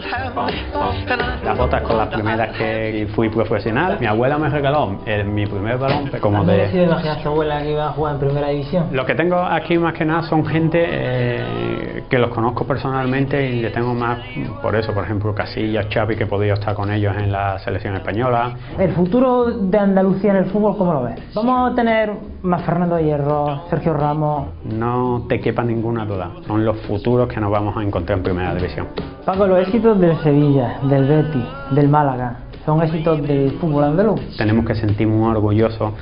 Las botas con las primeras que fui profesional. Mi abuela me regaló mi primer balón como de... ¿Te imaginas a tu abuela que iba a jugar en primera división? Lo que tengo aquí más que nada son gente que los conozco personalmente y le tengo más por eso. Por ejemplo, Casillas, Xavi, que he podido estar con ellos en la selección española. ¿El futuro de Andalucía en el fútbol cómo lo ves? ¿Vamos a tener más Fernando Hierro, Sergio Ramos? No te quepa ninguna duda. Son los futuros que nos vamos a encontrar en primera división. Paco, los éxitos del Sevilla, del Betis, del Málaga, ¿son éxitos del fútbol andaluz? Tenemos que sentir muy orgullosos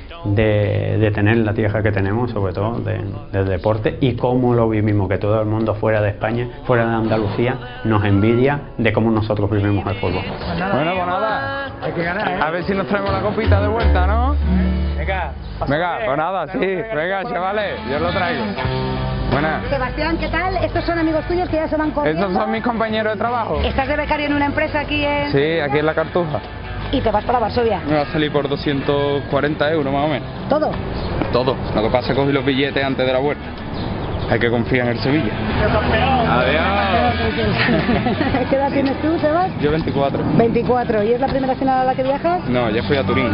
de tener la tierra que tenemos, sobre todo del deporte, y cómo lo vivimos, que todo el mundo fuera de España, fuera de Andalucía, nos envidia de cómo nosotros vivimos el fútbol. Bueno, pues nada, hay que ganar, ¿eh? A ver si nos traemos la copita de vuelta, ¿no? Venga, pues nada, sí, venga, chavales, yo lo traigo. Buenas. Sebastián, ¿qué tal? Estos son amigos tuyos que ya se van corriendo. Estos son mis compañeros de trabajo. ¿Estás de becario en una empresa aquí en...? Sí, aquí en La Cartuja. ¿Y te vas para Varsovia? Me va a salir por 240 euros más o menos. ¿Todo? Todo. Lo que pasa es que cogí los billetes antes de la vuelta. Hay que confiar en el Sevilla. Adiós. ¿Qué edad tienes tú, Sebas? Yo 24. 24. ¿Y es la primera final a la que viajas? No, ya fui a Turín.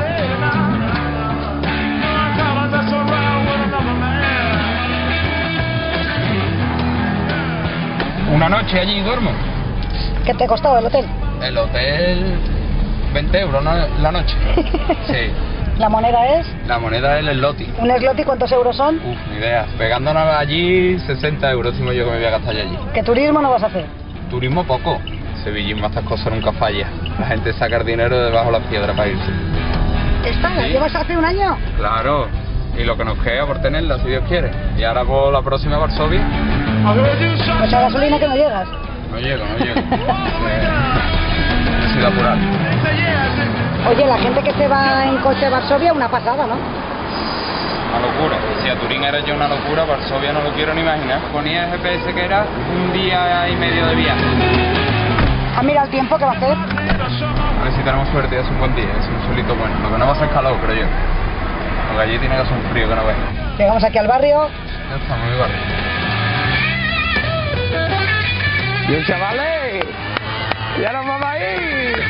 Una noche allí duermo. ¿Qué te costó el hotel? El hotel... 20 euros, ¿no? La noche. Sí. ¿La moneda es? La moneda es el slotty. ¿Un slotty cuántos euros son? Ni idea. Pegándonos allí 60 euros, decimos yo que me voy a gastar allí. ¿Qué turismo no vas a hacer? Turismo poco. Sevillismo, estas cosas nunca falla. La gente saca el dinero debajo de las piedras para irse. ¿Esta? ¿Sí? ¿Llevas hace un año? Claro. Y lo que nos queda por tenerla, si Dios quiere. Y ahora por la próxima Varsovia. Mucha gasolina que no llegas. No llego. He sido apurado. Oye, la gente que se va en coche a Varsovia, una pasada, ¿no? Una locura. Si a Turín era yo una locura, Varsovia no lo quiero ni imaginar. Ponía el GPS que era un día y medio de viaje. Ah, mira el tiempo que va a hacer. A ver si tenemos suerte, es un buen día, es un solito bueno. Lo que no va a ser calor, creo yo. Porque allí tiene que ser un frío que no ves. Llegamos aquí al barrio. Ya estamos en el barrio. ¡Bien, chavales! ¡Ya nos vamos a ir!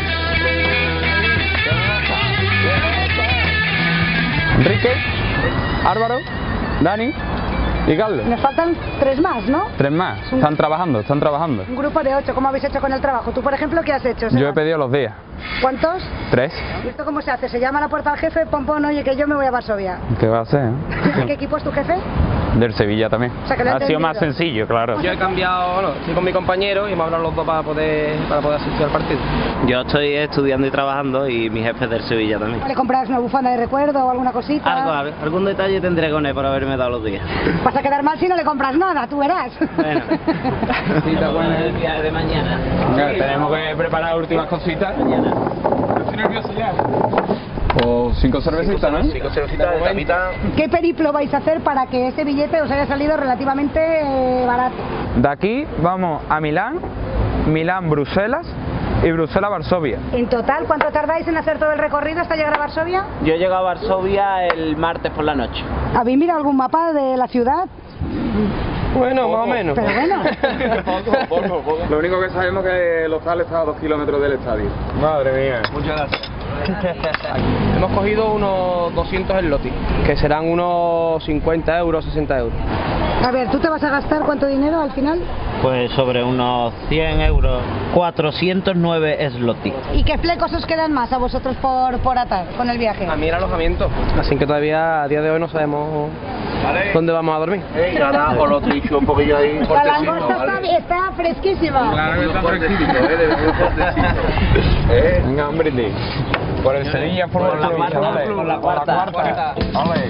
Enrique, Álvaro, Dani y Carlos. Nos faltan 3 más, ¿no? 3 más. Están trabajando. Un grupo de 8. ¿Cómo habéis hecho con el trabajo? Tú, por ejemplo, ¿qué has hecho? Yo he pedido los días. ¿Cuántos? 3. ¿Y esto cómo se hace? ¿Se llama a la puerta al jefe? Pompón, oye, que yo me voy a Varsovia. ¿Qué va a hacer? ¿Qué equipo es tu jefe? Del Sevilla también. O sea, que lo he ha sido entendido. más sencillo, claro. Yo he cambiado, bueno, estoy con mi compañero y hemos hablado los dos para poder asistir al partido. Yo estoy estudiando y trabajando y mi jefe es del Sevilla también. ¿Le compras una bufanda de recuerdo o alguna cosita? Algún detalle tendré con él por haberme dado los días. Vas a quedar mal si no le compras nada, tú verás. Bueno. Sí, está bueno el viaje de mañana. Tenemos que preparar últimas cositas. Estoy nervioso ya. O 5 cervecitas, ¿no? 5 cervecitas de tapita. ¿Qué periplo vais a hacer para que ese billete os haya salido relativamente barato? De aquí vamos a Milán, Milán-Bruselas y Bruselas-Varsovia. En total, ¿cuánto tardáis en hacer todo el recorrido hasta llegar a Varsovia? Yo llego a Varsovia el martes por la noche. ¿Habéis mirado algún mapa de la ciudad? Bueno, más o menos. Pero bueno. Poco. Lo único que sabemos es que el hostal está a 2 kilómetros del estadio. Madre mía. Muchas gracias. Hemos cogido unos 200 zloty, que serán unos 50 euros, 60 euros. A ver, ¿tú te vas a gastar cuánto dinero al final? Pues sobre unos 100 euros, 409 zloty. ¿Y qué flecos os quedan más a vosotros por atar con el viaje? A mí el alojamiento, así que todavía a día de hoy no sabemos dónde vamos a dormir. Nada, os lo he dicho un poquillo ahí. La langosta está fresquísima. Claro que está fresquito. Venga, hombre, por el Sevilla, por la cuarta. Vale.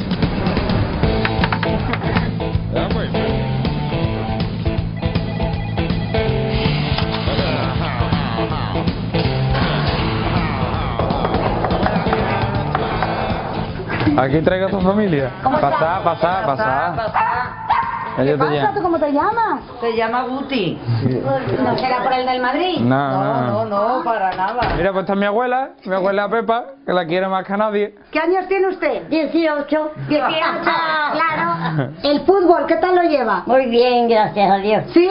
Aquí traigo a tu familia. Pasá. ¿Qué pasa? ¿Tú cómo te llamas? Se llama Guti. ¿No será por el del Madrid? No, para nada. Mira, pues está mi abuela Pepa, que la quiere más que a nadie. ¿Qué años tiene usted? 18. 18, claro. ¿El fútbol qué tal lo lleva? Muy bien, gracias a Dios. ¿Sí?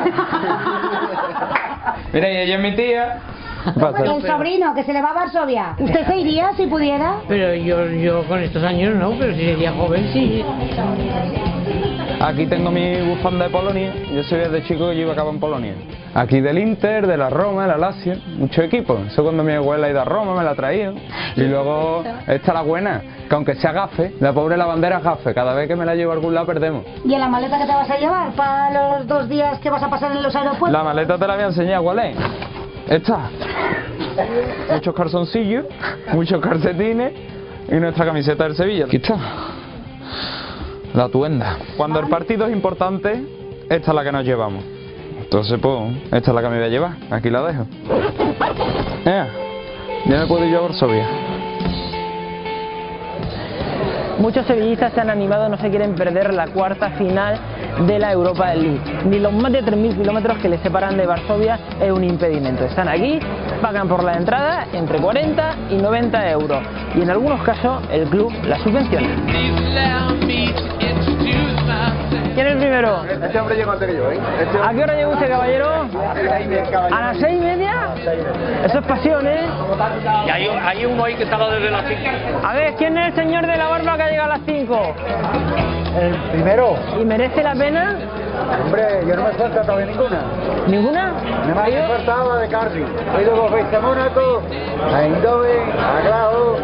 Mira, y ella es mi tía. El sobrino que se le va a Varsovia. ¿Usted se iría si pudiera? Pero yo con estos años no, pero si sería joven sí. Aquí tengo mi bufanda de Polonia. Yo soy desde chico que yo iba a acabar en Polonia. Aquí del Inter, de la Roma, de la Lazio, muchos equipos. Eso cuando mi abuela ha ido a Roma me la ha traído. Y luego está la buena, que aunque sea gafe, la pobre la bandera es gafe. Cada vez que me la llevo a algún lado perdemos. ¿Y en la maleta que te vas a llevar para los 2 días que vas a pasar en los aeropuertos? La maleta te la voy a enseñar, ¿cuál es? Esta. Muchos calzoncillos, muchos calcetines y nuestra camiseta del Sevilla. Aquí está. La tuenda. Cuando el partido es importante, esta es la que nos llevamos. Entonces, pues, esta es la que me voy a llevar. Aquí la dejo. Ya me puedo ir yo a Varsovia. Muchos sevillistas se han animado, no se quieren perder la cuarta final de la Europa League. Ni los más de 3.000 kilómetros que les separan de Varsovia es un impedimento. Están aquí, pagan por la entrada entre 40 y 90 euros. Y en algunos casos el club la subvenciona. ¿Quién es el primero? Este hombre llegó antes que yo, ¿eh? ¿A qué hora llega usted, caballero? ¿A las 6:30? Eso es pasión, ¿eh? Y hay uno ahí que estaba desde las 5. A ver, ¿quién es el señor de la barba que ha llegado a las 5? El primero. ¿Y merece la pena? Hombre, yo no me falta todavía ninguna. ¿Ninguna? Me me faltaba de Cardiff. He ido 2 veces a Mónaco, a Eindhoven, a Glasgow,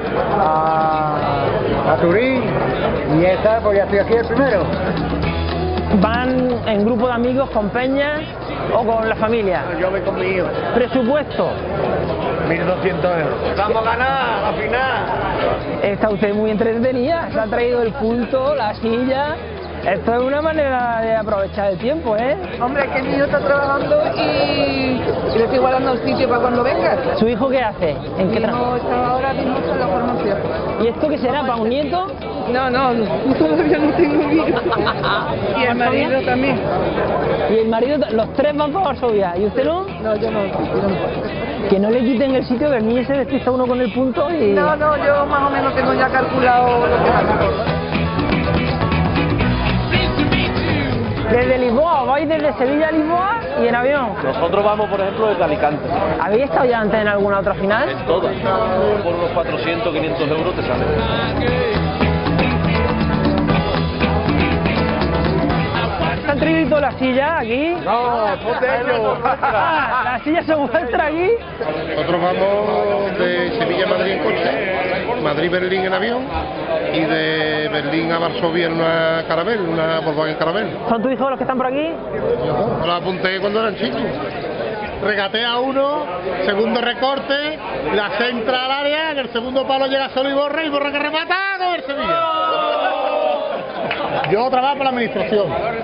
a Turín. Y esta, pues ya estoy aquí el primero. ¿Van en grupo de amigos, con peñas o con la familia? Yo voy con mi hijo. ¿Presupuesto? 1.200 euros. ¡Vamos a ganar la final! Está usted muy entretenida, se ha traído el pulto, la silla. Esto es una manera de aprovechar el tiempo, ¿eh? Hombre, que el niño está trabajando y le estoy guardando el sitio para cuando venga. ¿Su hijo qué hace? ¿En qué trabaja? Está ahora mismo en la formación. ¿Y esto qué será, para un nieto? No, todavía no tengo hijos. Y el marido también. ¿Y el marido? ¿Los 3 van para Varsovia? ¿Y usted no? No, yo no. Que no le quiten el sitio, que el niño se despista uno con el punto y... No, yo más o menos tengo ya calculado lo que va a Desde Lisboa, vais desde Sevilla a Lisboa y en avión. Nosotros vamos, por ejemplo, desde Alicante. ¿Habéis estado ya antes en alguna otra final? En todas. Por unos 400, 500 euros te sale. ¿Está el tribito la silla aquí? No, ponte ello. ¿La silla se muestra aquí? Nosotros vamos de Sevilla a Madrid en coche. Madrid-Berlín en avión y de Berlín a Varsovia en una Caravelle, una Volkswagen Caravelle. ¿Son tus hijos los que están por aquí? Yo la apunté cuando eran chicos. Regatea uno, segundo recorte, la centra al área, en el segundo palo llega solo y Borra que remata con el Sevilla. Yo trabajo por la administración.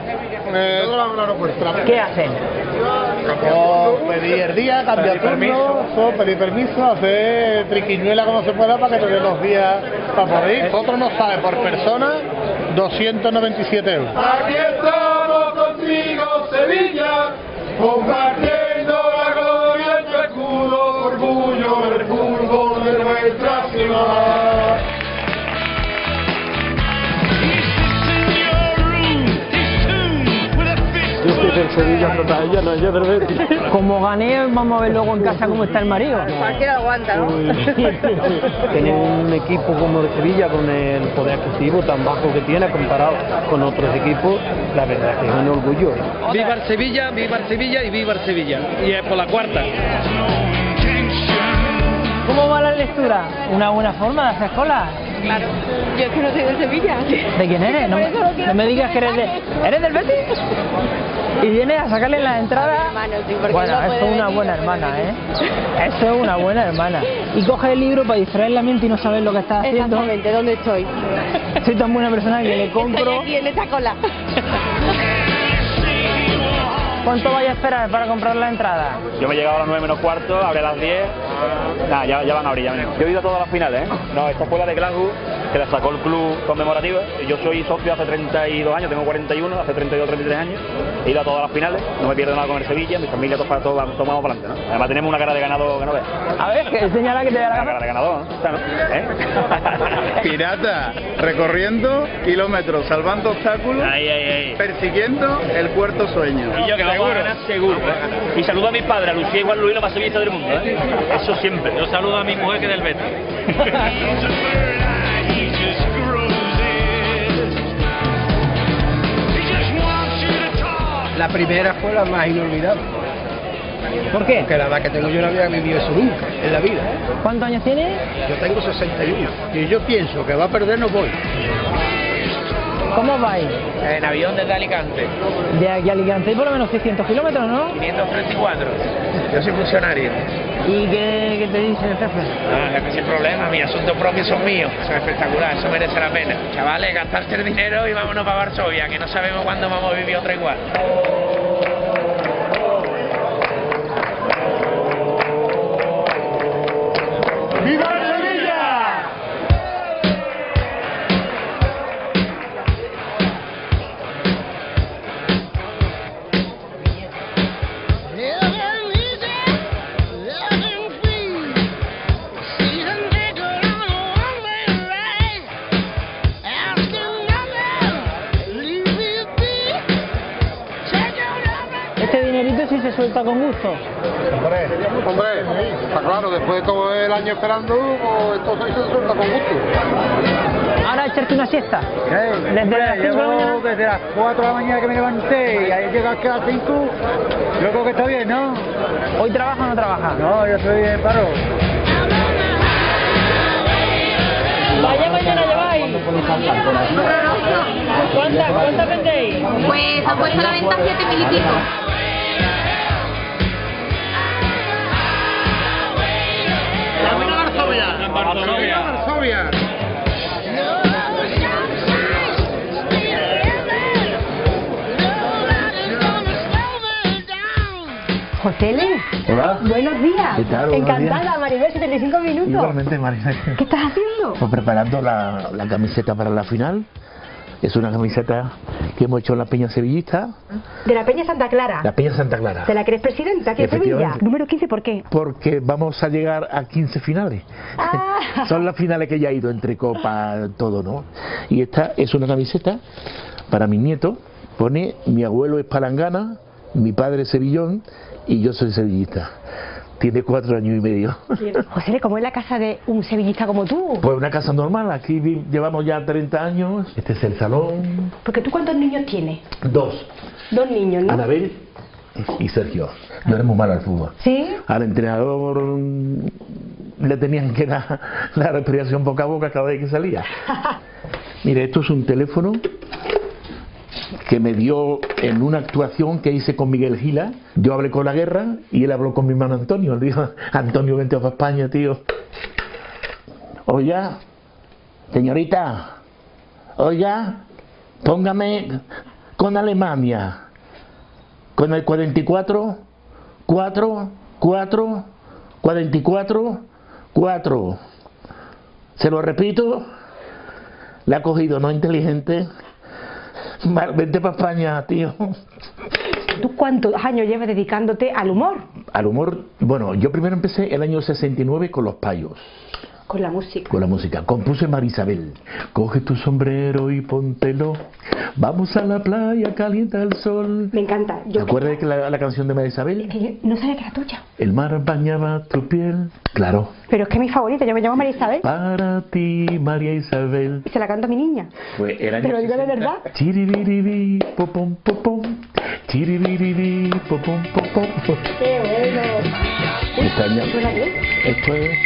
¿Qué hacen? Pedir el día, cambiar turno, pedir permiso, hacer triquiñuela como se pueda para que te den los días para poder ir. Otro nos sale por persona 297 euros. Aquí estamos contigo, Sevilla, compartiendo la gloria y tu escudo, orgullo del fútbol de nuestra ciudad. Yo soy del Sevilla, total, yo no, yo del Betis. Como gané, vamos a ver luego en casa cómo está el marido. Cualquiera aguanta, ¿no? Tener un equipo como el Sevilla, con el poder adquisitivo tan bajo que tiene comparado con otros equipos, la verdad es que es un orgullo. Viva el Sevilla y viva el Sevilla. Y es por la cuarta. ¿Cómo va la lectura? ¿Una buena forma de hacer cola? Claro, yo es que no soy de Sevilla. ¿De quién eres? No me digas que eres ¿Eres del Betis? Y vienes a sacarle las entradas. Bueno, eso es una buena hermana, ¿eh? Eso es una buena hermana. Y coges el libro para distraer la mente y no saber lo que estás haciendo. Exactamente, ¿dónde estoy? Soy tan buena persona que le compro. Estoy aquí en esta cola. ¿Cuánto vais a esperar para comprar la entrada? Yo me he llegado a las 9 menos cuarto, abre a las 10. Nada, ya van a abrir, ya mismo. Yo he ido a todas las finales, ¿eh? No, esta fue la de Glasgow, que la sacó el club conmemorativa. Yo soy socio hace 32 años, tengo 41, hace 32 33 años. He ido a todas las finales, no me pierdo nada con el Sevilla, mi familia todos tomamos para adelante, ¿no? Además tenemos una cara de ganado que no veas. A ver, que señala que te da la cara de ganador, ¿no? ¿Eh? Pirata, recorriendo kilómetros, salvando obstáculos, persiguiendo el cuarto sueño. Y yo que vamos a ganar seguro. Y saludo a mi padre, a Lucía igual Luis, lo más sevillista del mundo, ¿eh? Eso siempre. Yo saludo a mi mujer que es del Betis. La primera fue la más inolvidable. ¿Por qué? Porque la edad que tengo yo no había vivido eso nunca en la vida. ¿Cuántos años tienes? Yo tengo 61 y yo pienso que va a perder, no voy. ¿Cómo vais? En avión desde Alicante. De aquí a Alicante hay por lo menos 600 kilómetros, ¿no? 534. Yo soy funcionario. ¿Y qué te dice el jefe? No, es sin problema, mis asuntos propios son míos. Eso es espectacular, eso merece la pena. Chavales, gastarse el dinero y vámonos para Varsovia, que no sabemos cuándo vamos a vivir otra igual. ¡Viva Sevilla! Este dinerito sí se suelta con gusto. Hombre, está claro, después de todo el año esperando, pues esto se suelta con gusto. Ahora echarte una siesta. Desde las 5 de la mañana. Desde las 4 de la mañana que me levanté y ahí llegas que a las 5, yo creo que está bien, ¿no? ¿Hoy trabaja o no trabaja? No, yo estoy en paro. Vaya mañana lleváis. ¿Cuántas vendéis? Pues ha puesto a la venta 7.000 y pico. Varsovia. Joseles. Hola. Buenos días. ¿Qué tal? Buenos Encantada, días. Maribel, 75 minutos. Igualmente, Maribel. ¿Qué estás haciendo? Pues preparando la camiseta para la final. Es una camiseta que hemos hecho en la Peña Sevillista. De la Peña Santa Clara. La Peña Santa Clara. ¿De la que eres presidenta aquí en Sevilla? Número 15, ¿por qué? Porque vamos a llegar a 15 finales. Ah. Son las finales que ya he ido entre copas, todo, ¿no? Y esta es una camiseta para mis nietos. Pone: mi abuelo es palangana, mi padre es sevillón y yo soy sevillista. Tiene 4 años y medio. José, ¿cómo es la casa de un sevillista como tú? Pues una casa normal, aquí llevamos ya 30 años. Este es el salón. Porque tú, ¿cuántos niños tienes? 2. 2 niños, ¿no? Anabel y Sergio. Yo era muy malo al fútbol. ¿Sí? Al entrenador le tenían que dar la respiración boca a boca cada vez que salía. Mire, esto es un teléfono que me dio en una actuación que hice con Miguel Gila. Yo hablé con la guerra y él habló con mi hermano Antonio. Le dijo: Antonio, vente a España, tío. Oiga, señorita, oiga, póngame con Alemania, con el 44, 4, 4, 44, 4. Se lo repito, le ha cogido, no inteligente. Vente para España, tío. ¿Tú cuántos años llevas dedicándote al humor? Al humor, bueno, yo primero empecé el año 69 con Los Payos. Con la música. Con la música. Compuse Marisabel. Coge tu sombrero y póntelo. Vamos a la playa, calienta el sol. Me encanta. ¿Te acuerdas de la canción de Marisabel? No sabía que era tuya. El mar bañaba tu piel. Claro. Pero es que es mi favorita, yo me llamo María Isabel. Para ti, María Isabel. Y se la canta a mi niña. Fue el año. Te lo digo de verdad. Chiribiribi, popom, popom. Chiribiribi, popom, popom. Qué bueno. ¿Suena bien? Esto es...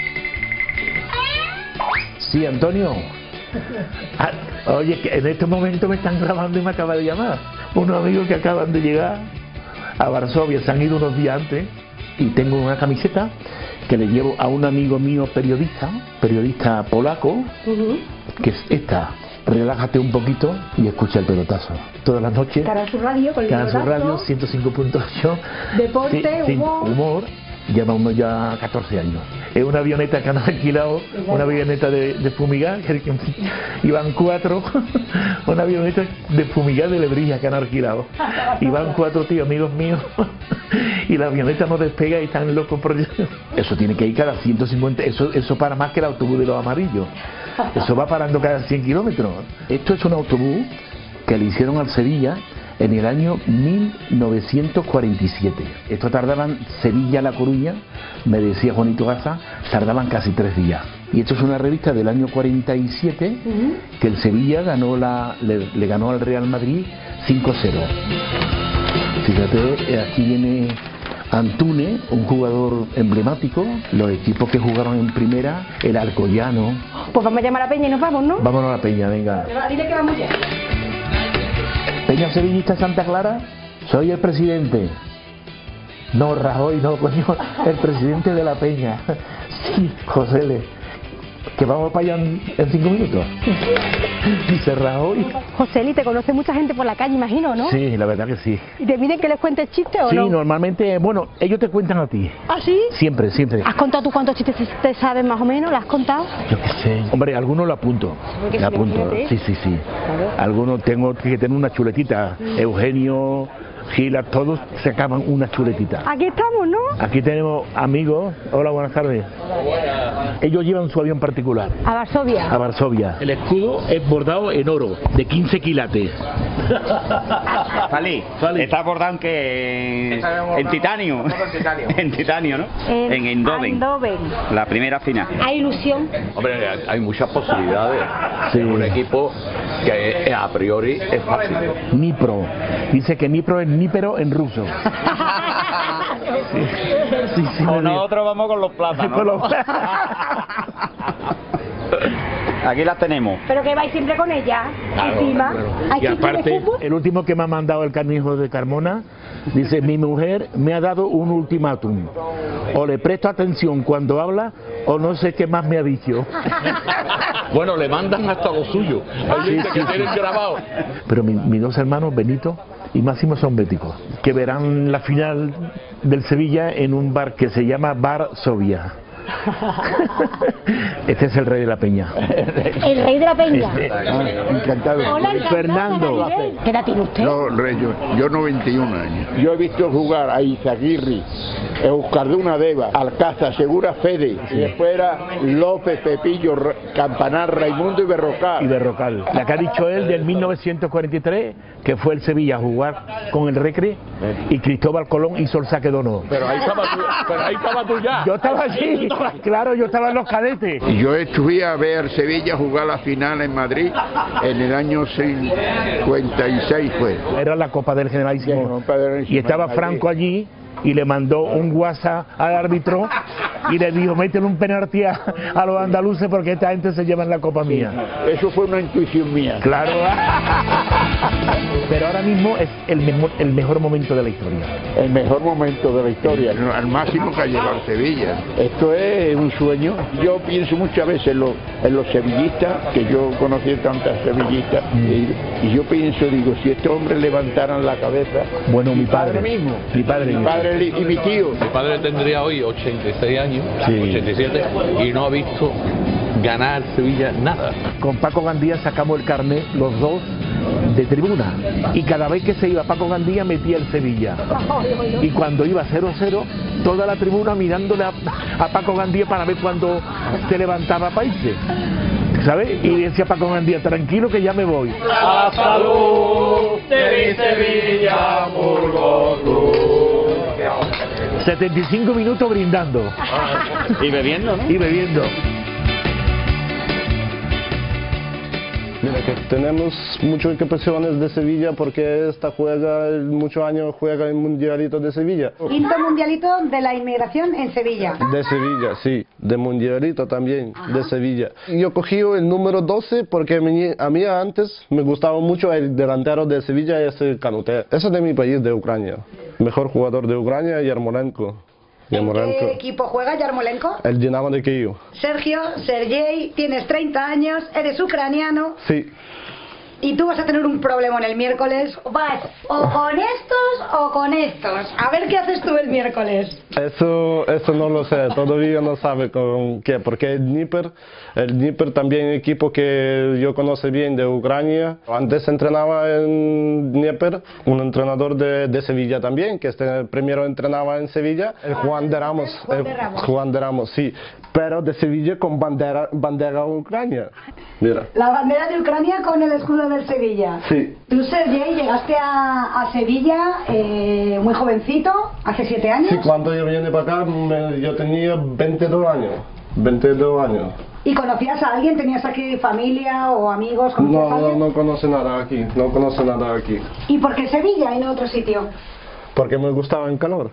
Sí, Antonio. Oye, que en este momento me están grabando y me acaba de llamar unos amigos que acaban de llegar a Varsovia, se han ido unos días antes, y tengo una camiseta que le llevo a un amigo mío periodista polaco, que es esta: relájate un poquito y escucha el pelotazo. Todas las noches. Canal Sur Radio, con el Canal Sur pelotazo. Radio, 105.8. Deporte, sí, humor. Lleva uno ya 14 años. Es una avioneta que han alquilado, una avioneta de fumigar, y van 4, una avioneta de fumigar de Lebrija que han alquilado. Y van 4 tíos, amigos míos, y la avioneta no despega y están locos por... Eso tiene que ir cada 150, eso para más que el autobús de los amarillos. Eso va parando cada 100 kilómetros. Esto es un autobús que le hicieron al Sevilla en el año 1947. Esto tardaban, Sevilla-La Coruña, me decía Juanito Garza, tardaban casi 3 días. Y esto es una revista del año 47 que el Sevilla le ganó al Real Madrid 5-0. Fíjate, aquí viene Antune, un jugador emblemático, los equipos que jugaron en primera, el Alcoyano. Pues vamos a llamar a la Peña y nos vamos, ¿no? Vámonos a la Peña, venga. Dile que vamos ya. Peña Sevillista Santa Clara, soy el presidente. No, Rajoy, no, coño, el presidente de la Peña. Sí, José L., que vamos para allá en 5 minutos. Dice Rajoy. José L., te conoce mucha gente por la calle, imagino, ¿no? Sí, la verdad que sí. ¿Y te piden que les cuentes chistes o sí, no? Sí, normalmente, bueno, ellos te cuentan a ti. ¿Ah, sí? Siempre, siempre. ¿Has contado tú cuántos chistes te sabes más o menos? ¿Lo has contado? Yo qué sé. Hombre, algunos lo apunto. Porque lo apunto. Sí. Claro. Algunos tengo que tener una chuletita. Eugenio, Gila, todos se acaban una chuletita. Aquí estamos, ¿no? Aquí tenemos amigos. Hola, buenas tardes. Ellos llevan su avión particular. A Varsovia. A Varsovia. El escudo es bordado en oro, de 15 quilates. Fali, está bordado en titanio. En titanio, ¿no? En Eindhoven. La primera final. ¿Hay ilusión? Hombre, hay muchas posibilidades. Sí. Un equipo que a priori es fácil. Dnipro. Dice que Dnipro es nípero en ruso. Sí, o nosotros vamos con los plátanos. Aquí las tenemos. Pero que vais siempre con ella. Claro, encima. Claro. Y aparte, el último que me ha mandado el canijo de Carmona dice: mi mujer me ha dado un ultimátum. O le presto atención cuando habla o no sé qué más me ha dicho. Bueno, le mandan hasta lo suyo. Hay gente que tienen grabado. Pero mis 2 hermanos, Benito y Máximo, son béticos, que verán la final del Sevilla en un bar que se llama Varsovia. Este es el rey de la Peña. El rey de la Peña. Encantado. Hola, Fernando. ¿Qué edad tiene usted? No, yo 91 años. Yo he visto jugar a Izaguirre, Euskarduna Deva, Alcázar, Segura Fede, y después era López, Pepillo, Campanar, Raimundo y Berrocal. La que ha dicho él del 1943, que fue el Sevilla a jugar con el Recre, y Cristóbal Colón hizo el saque de honor. Pero ahí estaba tú ya. Yo estaba allí. Claro, yo estaba en los cadetes. Yo estuve a ver Sevilla jugar la final en Madrid en el año 56 fue. Era la Copa del Generalísimo. Y estaba Franco allí y le mandó un WhatsApp al árbitro y le dijo, métele un penalti a los andaluces porque esta gente se lleva en la copa mía. Eso fue una intuición mía. Claro. Pero ahora mismo es el mejor momento de la historia. El mejor momento de la historia, al máximo que ha llegado Sevilla. Esto es un sueño. Yo pienso muchas veces en los sevillistas, que yo conocí tantas sevillistas, y yo pienso, digo, si estos hombres levantaran la cabeza... Bueno, mi padre mismo. Mi padre y mi tío. Mi padre tendría hoy 86 años, 87, y no ha visto ganar Sevilla nada. Con Paco Gandía sacamos el carnet los dos de tribuna y cada vez que se iba Paco Gandía metía el Sevilla y cuando iba 0-0 toda la tribuna mirándole a Paco Gandía para ver cuando se levantaba Países, ¿sabes? Y decía Paco Gandía, tranquilo que ya me voy. A la salud de mi Sevilla, Burgos. 75 minutos brindando. Y bebiendo, ¿no? Y bebiendo. Mira que tenemos muchas equipaciones de Sevilla porque muchos años juega el Mundialito de Sevilla. Quinto Mundialito de la inmigración en Sevilla. De Sevilla, sí. De Mundialito también, de Sevilla. Yo cogí el número 12 porque a mí antes me gustaba mucho el delantero de Sevilla, ese Canuté. Ese es de mi país, de Ucrania. Mejor jugador de Ucrania, Yarmolenko. ¿En qué equipo juega Yarmolenko? El Dinamo de Kiev. Sergei, tienes 30 años, eres ucraniano. Sí. Y tú vas a tener un problema el miércoles. Vas o con estos o con estos. A ver qué haces tú el miércoles. Eso no lo sé, todavía no sabe con qué, porque el Dnieper también es un equipo que yo conozco bien de Ucrania. Antes entrenaba en Dnieper un entrenador de Sevilla también, que primero entrenaba en Sevilla, el Juan de Ramos. Juan de Ramos, sí, pero de Sevilla con bandera Ucrania. Mira. La bandera de Ucrania con el escudo del Sevilla. Sí. Tú, Sergei, llegaste a Sevilla muy jovencito, hace 7 años. Sí, cuando yo vine para acá yo tenía 22 años. 22 años. ¿Y conocías a alguien? ¿Tenías aquí familia o amigos? No conoce nada aquí, no conoce nada aquí. ¿Y por qué Sevilla y no otro sitio? Porque me gustaba el calor.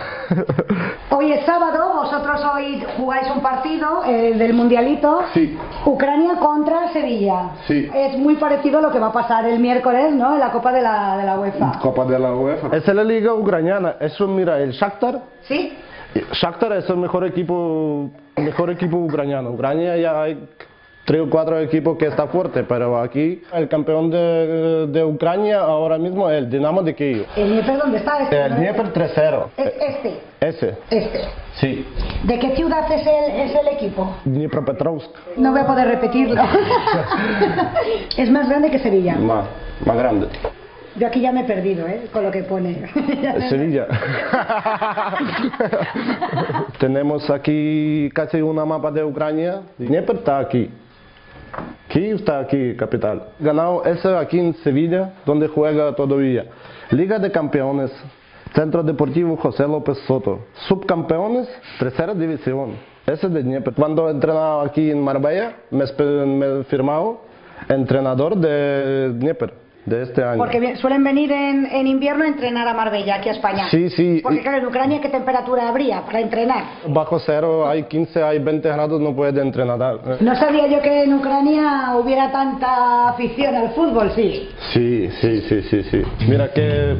Hoy es sábado, vosotros hoy jugáis un partido del Mundialito. Sí. Ucrania contra Sevilla. Sí. Es muy parecido a lo que va a pasar el miércoles, ¿no? En la Copa de la UEFA. Copa de la UEFA. Esa es la liga ucraniana. Eso, mira, el Shakhtar. Sí. Shakhtar es el mejor equipo ucraniano. Ucrania ya hay 3 o 4 equipos que está fuerte, pero aquí el campeón de Ucrania ahora mismo es el Dinamo de Kiev. ¿El Dnieper dónde está? El Dnieper 3-0. Este. Sí. ¿De qué ciudad es el equipo? Dnipropetrovsk. No voy a poder repetirlo. Es más grande que Sevilla. Más grande. Yo aquí ya me he perdido, con lo que pone. Sevilla. Tenemos aquí casi una mapa de Ucrania. Dnieper está aquí. Kiev está aquí, capital. Ganado ese aquí en Sevilla, donde juega todavía. Liga de Campeones, Centro Deportivo José López Soto. Subcampeones, 3ª división. Ese es de Dnieper. Cuando entrenaba aquí en Marbella, me firmado entrenador de Dnieper. De este año. Porque suelen venir en invierno a entrenar a Marbella, aquí a España. Sí. Porque claro, en Ucrania, ¿qué temperatura habría para entrenar? Bajo cero, hay 15, hay 20 grados, no puede entrenar. No sabía yo que en Ucrania hubiera tanta afición al fútbol, sí. Sí. Mira que...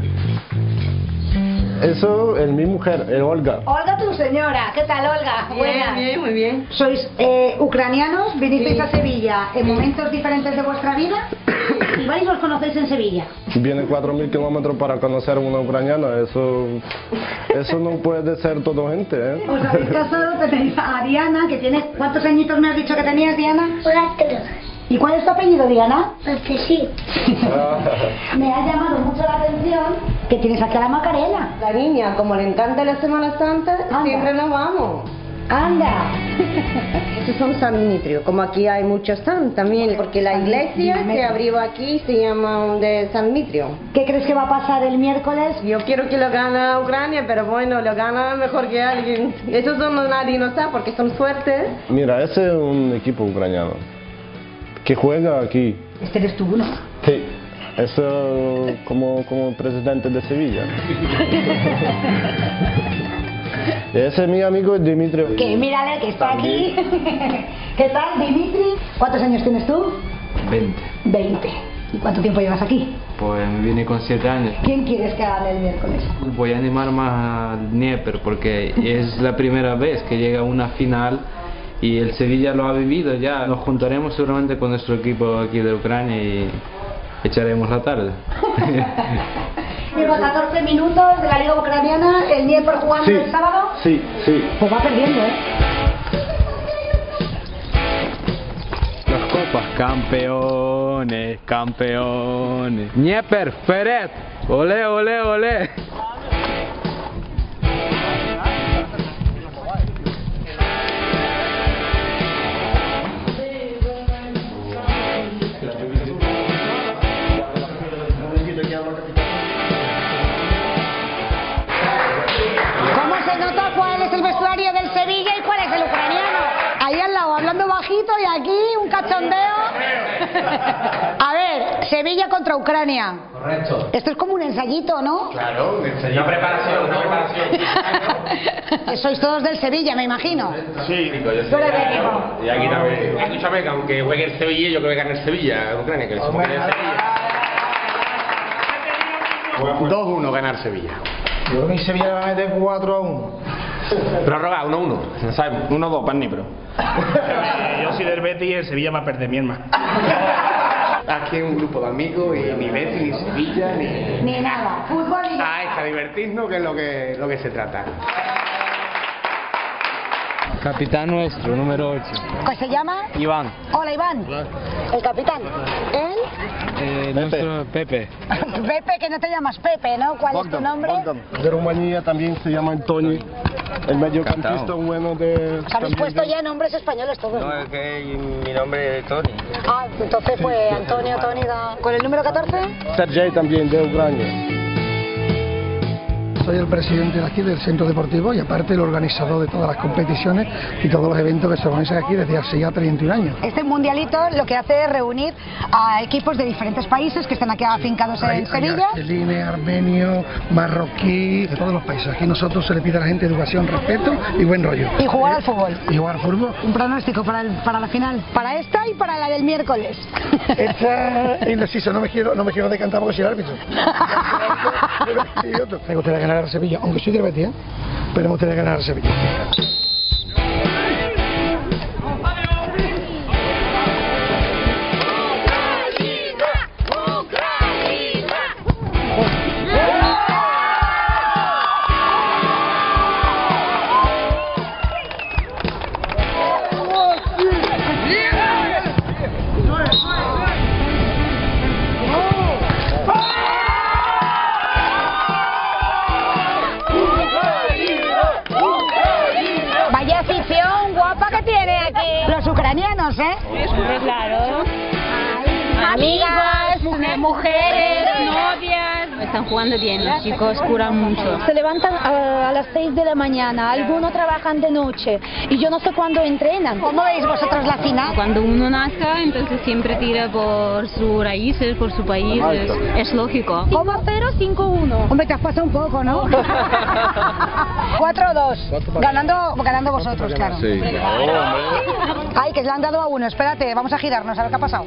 Eso es mi mujer, es Olga. Olga, tu señora. ¿Qué tal, Olga? Buenas. Bien, muy bien. ¿Sois ucranianos? ¿Vinisteis a Sevilla en momentos diferentes de vuestra vida? ¿Y vais os conocéis en Sevilla? Viene 4.000 kilómetros para conocer a una ucraniana. Eso no puede ser todo gente, ¿eh? Os habéis casado, tenéis a Diana, que tiene... ¿Cuántos añitos me has dicho que tenías, Diana? 4. ¿Y cuál es tu apellido, Diana? Porque sí. Me ha llamado mucho la atención que tienes aquí a la Macarena. La niña, como le encanta la Semana Santa, siempre nos vamos. ¡Anda! Estos son San Dmitrio, como aquí hay muchos San también, porque la iglesia que abrió aquí se llama de San Dmitrio. ¿Qué crees que va a pasar el miércoles? Yo quiero que lo gane Ucrania, pero bueno, lo gana mejor que alguien. Esos nadie no sabe porque son fuertes. Mira, ese es un equipo ucraniano que juega aquí. Este eres tú, ¿no? Sí. Eso como presidente de Sevilla. Ese es mi amigo Dimitri. Que mírale, que está aquí. ¿Qué tal, Dimitri? ¿Cuántos años tienes tú? 20. 20. ¿Y cuánto tiempo llevas aquí? Pues me vine con 7 años. ¿Quién quieres que gane el miércoles? Voy a animar más al Dnieper porque es la primera vez que llega a una final y el Sevilla lo ha vivido ya. Nos juntaremos seguramente con nuestro equipo aquí de Ucrania y echaremos la tarde. Lleva 14 minutos de la Liga Ucraniana, el Dnieper jugando el sábado. Sí. Pues va perdiendo, ¿eh? Los copas, campeones, campeones. Dnieper, Feret, olé, olé, olé. ¿Cómo se nota cuál es el vestuario del Sevilla y cuál es el ucraniano? Ahí al lado, hablando bajito y aquí un cachondeo. A ver, Sevilla contra Ucrania. Correcto. Esto es como un ensayito, ¿no? Claro, un ensayo. Una preparación. Sois todos del Sevilla, me imagino. Sí, Nico, yo sé. ¿Tú eres de equipo? Y aquí también. Escúchame, que aunque juegue el Sevilla, yo creo que gane el Sevilla, Ucrania, que el Sevilla. 2-1 ganar Sevilla. Yo creo que Sevilla es de 4-1. Prórroga, 1-1. No sabemos. 1-2 para el Dnipro. Yo soy del Betis y el Sevilla va a perder, mi hermano. Aquí hay un grupo de amigos y ni Betis, ni Sevilla, ni... Ni nada. Fútbol y Ah, es a divertirnos, que es lo que se trata. Capitán nuestro, número 8. ¿Cómo se llama? Iván. Hola, Iván. El capitán. ¿Él? Nuestro Pepe. Pepe, que no te llamas Pepe, ¿no? ¿Cuál es tu nombre? De Rumanía también se llama Antonio. El mediocampista bueno de... Os habéis puesto ya nombres españoles todos. No, es que mi nombre es Tony. Ah, entonces pues Antonio, Tony da... ¿Con el número 14? Sergei también, de Ucrania. Soy el presidente de aquí del centro deportivo y aparte el organizador de todas las competiciones y todos los eventos que se organizan aquí desde hace ya 31 años. Este mundialito lo que hace es reunir a equipos de diferentes países que están aquí afincados en Sevilla. Argelino, armenio, marroquí, de todos los países. Aquí nosotros se le pide a la gente educación, respeto y buen rollo. Y jugar al fútbol. Y jugar al fútbol. Un pronóstico para la final. Para esta y para la del miércoles. Esta es indecisa, no me quiero decantar porque soy el árbitro. Me gustaría ganar a Sevilla, aunque soy del Betis, pero me gustaría ganar a Sevilla. Vaya afición guapa que tiene aquí. Los ucranianos, ¿eh? Claro. Amigas, mujeres, novias. Están jugando bien, los chicos curan mucho. Se levantan a las 6 de la mañana, algunos trabajan de noche y yo no sé cuándo entrenan. ¿Cómo veis vosotros la final? Cuando uno nazca, entonces siempre tira por sus raíces, por su país, es lógico. 5-0, 5-1. Hombre, te has pasado un poco, ¿no? 4-2. Ganando vosotros, claro. Sí. Ay, que le han dado a uno. Espérate, vamos a girarnos, a ver qué ha pasado.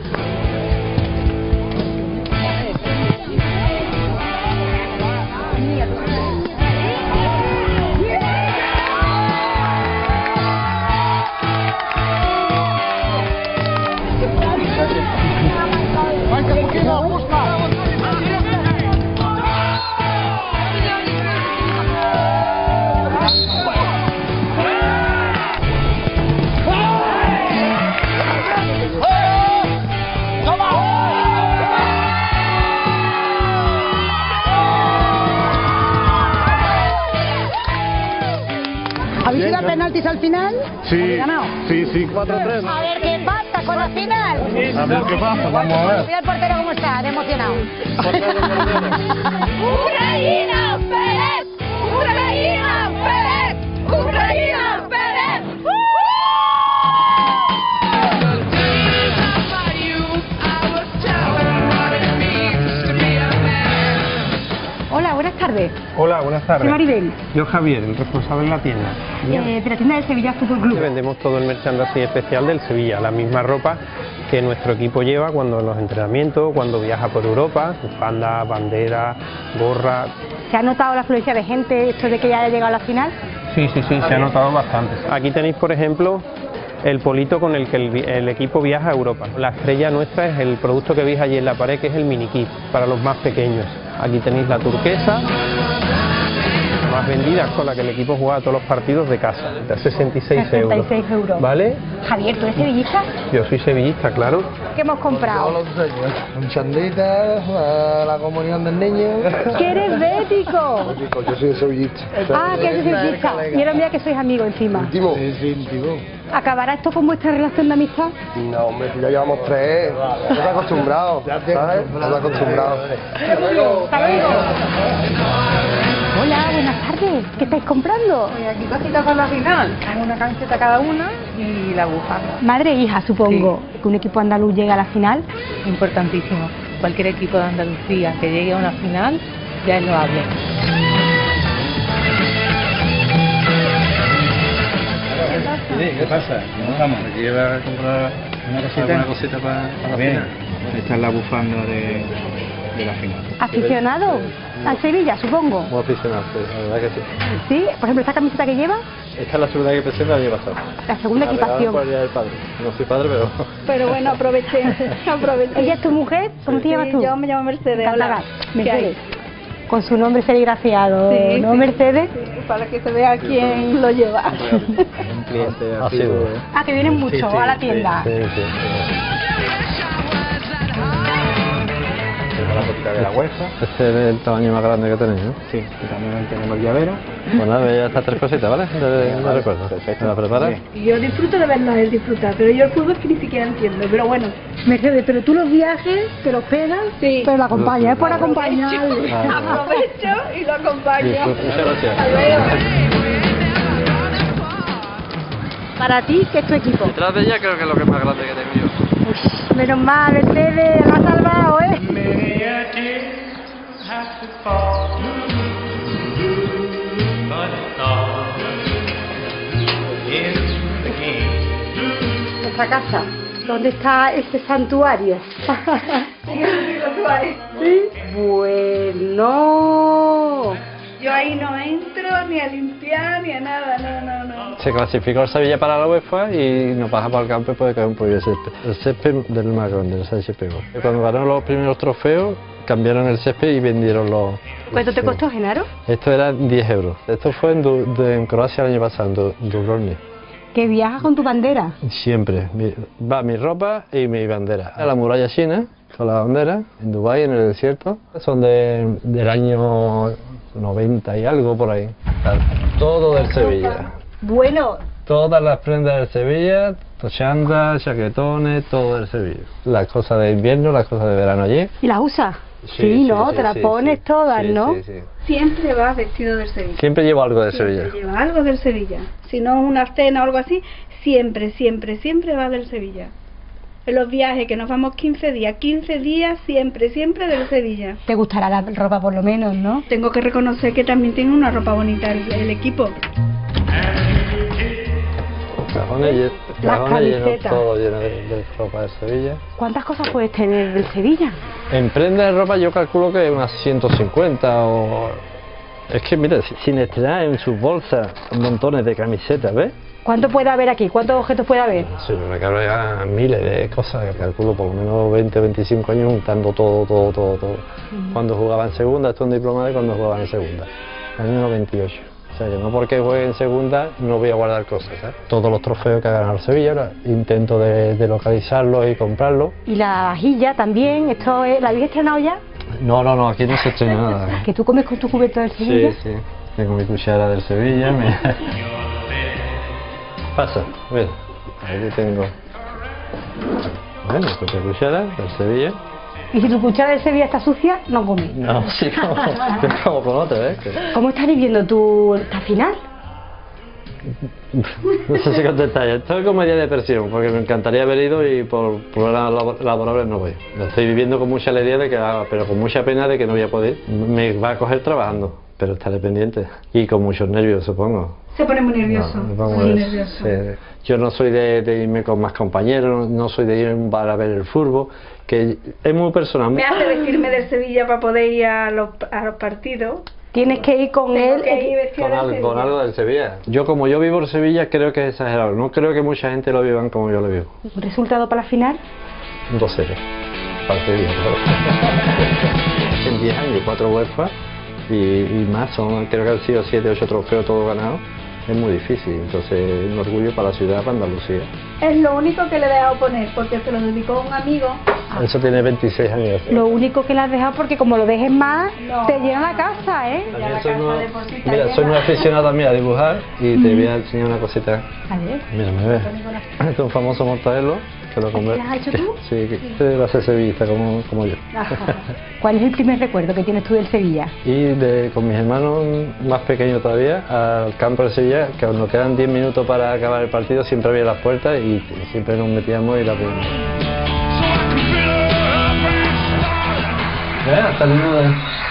¿Habéis ido a penaltis al final? Sí, ¿Habéis ganado? sí, 4-3. A ver qué pasa con la final. A ver qué pasa, vamos a ver. Mira el portero cómo está, de emocionado. ¡Ucrania, Pérez! ¡Ucrania, Pérez! ¡Ucrania, Pérez! ¡Uh! tardes. Hola, buenas tardes. Soy Maribel. Yo Javier, el responsable de la tienda. De la tienda del Sevilla Fútbol Club. Vendemos todo el merchandising especial del Sevilla, la misma ropa que nuestro equipo lleva cuando en los entrenamientos, cuando viaja por Europa, bufanda, bandera, gorra. ¿Se ha notado la afluencia de gente, esto de que ya haya llegado a la final? Sí, se ha notado bastante. Aquí tenéis, por ejemplo, el polito con el que el equipo viaja a Europa. La estrella nuestra es el producto que veis allí en la pared, que es el mini kit, para los más pequeños. Aquí tenéis la turquesa, más vendida, con la que el equipo juega todos los partidos de casa, de 66 euros. ¿Vale? Javier, ¿tú eres sevillista? Yo soy sevillista, claro. ¿Qué hemos comprado? Un chandita, la comunión del niño. ¿Que eres bético? Yo soy sevillista. Ah, que eres sevillista. Mira que sois amigos encima. Íntimo. Sí, íntimo. ¿Acabará esto con vuestra relación de amistad? No, hombre, si ya llevamos 3. Estás acostumbrado, ¿sabes? Estás acostumbrado. Hasta luego. Hola, buenas tardes. ¿Qué estáis comprando? Aquí cositas para la final. Una camiseta cada una y la bufanda. Madre e hija, supongo. Sí. Que un equipo andaluz llegue a la final. Importantísimo. Cualquier equipo de Andalucía que llegue a una final ya es loable. ¿Qué pasa? Vamos, aquí iba a comprar una cosita para la final. Esta es la bufanda de la final. ¿Aficionado al Sevilla, supongo? Muy aficionado, sí, la verdad que sí. ¿Sí? Por ejemplo, ¿esta camiseta que lleva? Esta es la segunda equipación del año pasado. La segunda equipación. Por el día del padre. No soy padre, pero... Pero bueno, aproveché. ¿Ella es tu mujer? ¿Cómo te llamas tú? Yo me llamo Mercedes. Hola. Mercedes. Con su nombre serigrafiado, sí, ¿no, sí, Mercedes? Sí, para que se vea quién lo lleva. Un cliente asiduo. Ah, que vienen mucho a la tienda. Sí. La botica de la UEFA. Este es el tamaño más grande que tenéis, ¿no? Sí, y también tenemos el llavero. Pues nada, ya estas 3 cositas, ¿vale? De recuerdo. Perfecto. ¿Me las preparas? Sí. Yo disfruto de verlas, él disfruta, pero yo el fútbol es que ni siquiera entiendo, pero bueno. Mercedes, pero tú los viajes te los pegas, sí, pero lo acompañas, es por acompañarle. Aprovecho y lo acompaño. Sí, muchas gracias. Hasta luego. Para ti, ¿qué es tu equipo? Detrás de ella creo que es lo que es más grande que tengo yo. Uf, menos mal, Mercedes, la has salvado, ¿eh? Nuestra casa. ¿Dónde está este santuario? ¿Sí? Bueno. Yo ahí no entro ni a limpiar ni a nada, no. Se clasificó el Sevilla para la UEFA y nos baja para el campo y puede caer un pollo de césped. El césped del más grande, el césped. Cuando ganaron los primeros trofeos, cambiaron el césped y vendieron los... ¿Cuánto te costó, Genaro? Esto era 10 euros. Esto fue en Croacia el año pasado, en Dubrovnik. ¿Que viajas con tu bandera? Siempre. Va mi ropa y mi bandera. A la muralla china, con la bandera, en Dubái, en el desierto. Son del año 90 y algo por ahí. Todo del Sevilla. Bueno. Todas las prendas del Sevilla, tochandas, chaquetones, todo del Sevilla. Las cosas de invierno, las cosas de verano allí. ¿Y las usas? Sí, ¿no? Te las pones todas, ¿no? Sí. Siempre vas vestido del Sevilla. Siempre llevo algo de Sevilla. Siempre lleva algo del Sevilla. Si no una cena o algo así, siempre va del Sevilla. En los viajes que nos vamos 15 días, siempre del Sevilla. ¿Te gustará la ropa por lo menos, no? Tengo que reconocer que también tiene una ropa bonita el equipo. Cajones llenos, todo lleno de ropa de Sevilla. ¿Cuántas cosas puedes tener del Sevilla? En prendas de ropa yo calculo que unas 150 o... Es que mira, sin estrenar en sus bolsas montones de camisetas, ¿ves? ¿Cuánto puede haber aquí? ¿Cuántos objetos puede haber? Sí, me cabe miles de cosas, calculo por lo menos 20 o 25 años juntando todo. Cuando jugaba en segunda, esto es un diploma de cuando jugaba en segunda, en el año 98. O sea, que no porque juegue en segunda no voy a guardar cosas, ¿eh? Todos los trofeos que ha ganado el Sevilla, ahora intento de localizarlos y comprarlos. ¿Y la vajilla también? ¿Esto es, la habéis estrenado ya? No, aquí no se estrena nada. ¿Que tú comes con tu cubierto del Sevilla? Sí, tengo mi cuchara del Sevilla. Pasa, mira, aquí tengo. Bueno, pues la cuchara del Sevilla. ¿Y si tu cuchara del Sevilla está sucia, no comes? No, sí, como con otra, ¿eh? ¿Cómo estás viviendo tú esta final? No sé si contestar. Estoy con media depresión, porque me encantaría haber ido y por problemas laborables no voy. Lo estoy viviendo con mucha alegría, pero con mucha pena de que no voy a poder. Me va a coger trabajando. pero estaré pendiente y con muchos nervios, supongo. Se pone muy nervioso. Muy nervioso. Yo no soy de irme con más compañeros, no soy de ir a un bar a ver el fútbol, que es muy personal. Me hace vestirme del Sevilla para poder ir a los partidos. Tienes que ir con él. Con algo del Sevilla. Yo, como yo vivo en Sevilla, creo que es exagerado. No creo que mucha gente lo vivan como yo lo vivo. ¿Un resultado para la final? 2-0. Para Sevilla. En 10 años, 4 UEFA y más. Creo que han sido 7, 8 trofeos todos ganados. Es muy difícil. Entonces, es un orgullo para la ciudad, para Andalucía. Es lo único que le he dejado poner, porque se lo dedicó a un amigo. Eso tiene 26 años. Lo único que le has dejado, porque como lo dejes más, te llena la casa, ¿eh? Mira, soy muy aficionado también a dibujar y te voy a enseñar una cosita. A ver. Mira, me ves. Este es un famoso mortadelo que lo ¿Lo has hecho tú? Sí, que va a ser sevillista como yo. Ajá. ¿Cuál es el primer recuerdo que tienes tú del Sevilla? Ir con mis hermanos más pequeños todavía al campo de Sevilla, que cuando quedan 10 minutos para acabar el partido siempre había las puertas y siempre nos metíamos y la veíamos. Hasta el himno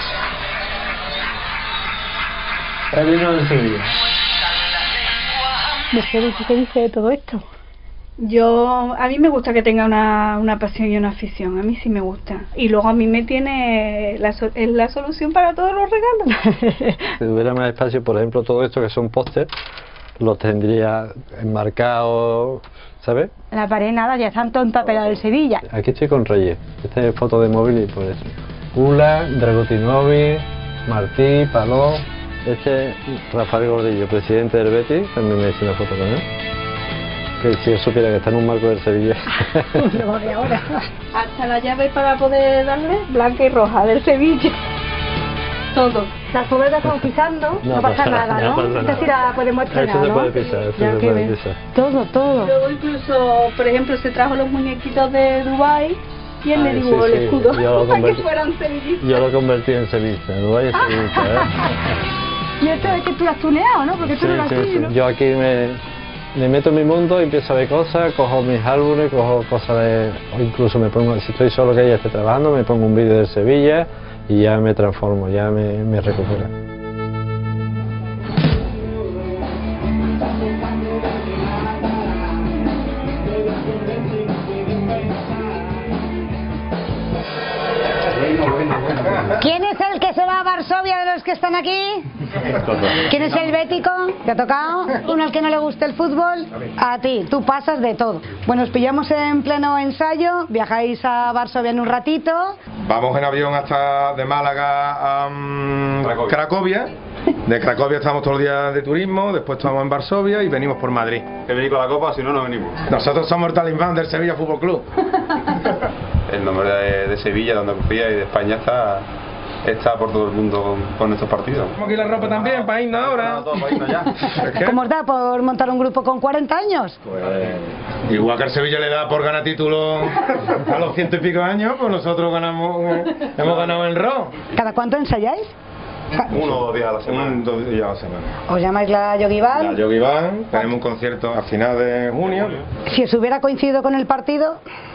de Sevilla. Mercedes, ¿qué dice de todo esto? A mí me gusta que tenga una pasión y una afición, a mí sí me gusta. Y luego a mí me tiene es la solución para todos los regalos. Si hubiera más espacio, por ejemplo, todo esto que son pósters, los tendría enmarcados, ¿sabes? La pared nada, ya están todo empapelado del Sevilla. Aquí estoy con Reyes, esta es foto de móvil y por eso. Ula, Dragutinovic, Martí, Paló, este es Rafael Gordillo, presidente del Betis, también me hice una foto con él. Que si yo supiera que está en un marco del Sevilla. Lo de ahora. Hasta la llave para poder darle, blanca y roja, del Sevilla. Todo. Las pobres las estamos pisando, no pasa nada, ¿no? Esta sí la podemos estrenar, ¿no? Se puede pisar, se puede pisar. Todo. Luego incluso, por ejemplo, se trajo los muñequitos de Dubái y él le dibujó el escudo para que fueran sevillistas. Yo lo convertí en sevillista, Dubái es sevillista, Y esto es que tú lo has tuneado, ¿no? Porque tú no lo has tuneado, ¿no? Yo aquí me meto en mi mundo y empiezo a ver cosas, cojo mis álbumes, cojo cosas o incluso me pongo, si estoy solo que ya esté trabajando, me pongo un vídeo de Sevilla y ya me transformo, ya me recupero. ¿Quién es el que se va a Varsovia de los que están aquí? ¿Quién es el bético? ¿Te ha tocado? ¿Uno al que no le gusta el fútbol? A ti, tú pasas de todo. Bueno, os pillamos en pleno ensayo, viajáis a Varsovia en un ratito. Vamos en avión hasta de Málaga a Cracovia. De Cracovia estamos todos los días de turismo, después estamos en Varsovia y venimos por Madrid. Que venís con la copa, si no, no venimos. Nosotros somos el talismán del Sevilla Fútbol Club. El nombre de Sevilla, donde confía, y de España está por todo el mundo con estos partidos. Tenemos aquí la ropa también para irnos ahora. ¿Cómo os da por montar un grupo con 40 años? Pues igual que el Sevilla le da por ganar títulos a los 100 y pico años, pues nosotros hemos ganado el RO. ¿Cada cuánto ensayáis? 1 o 2 días a la semana. 2 días a la semana. ¿Os llamáis la Yogi Band? La Yogi Band, tenemos un concierto a final de junio. Si os hubiera coincidido con el partido...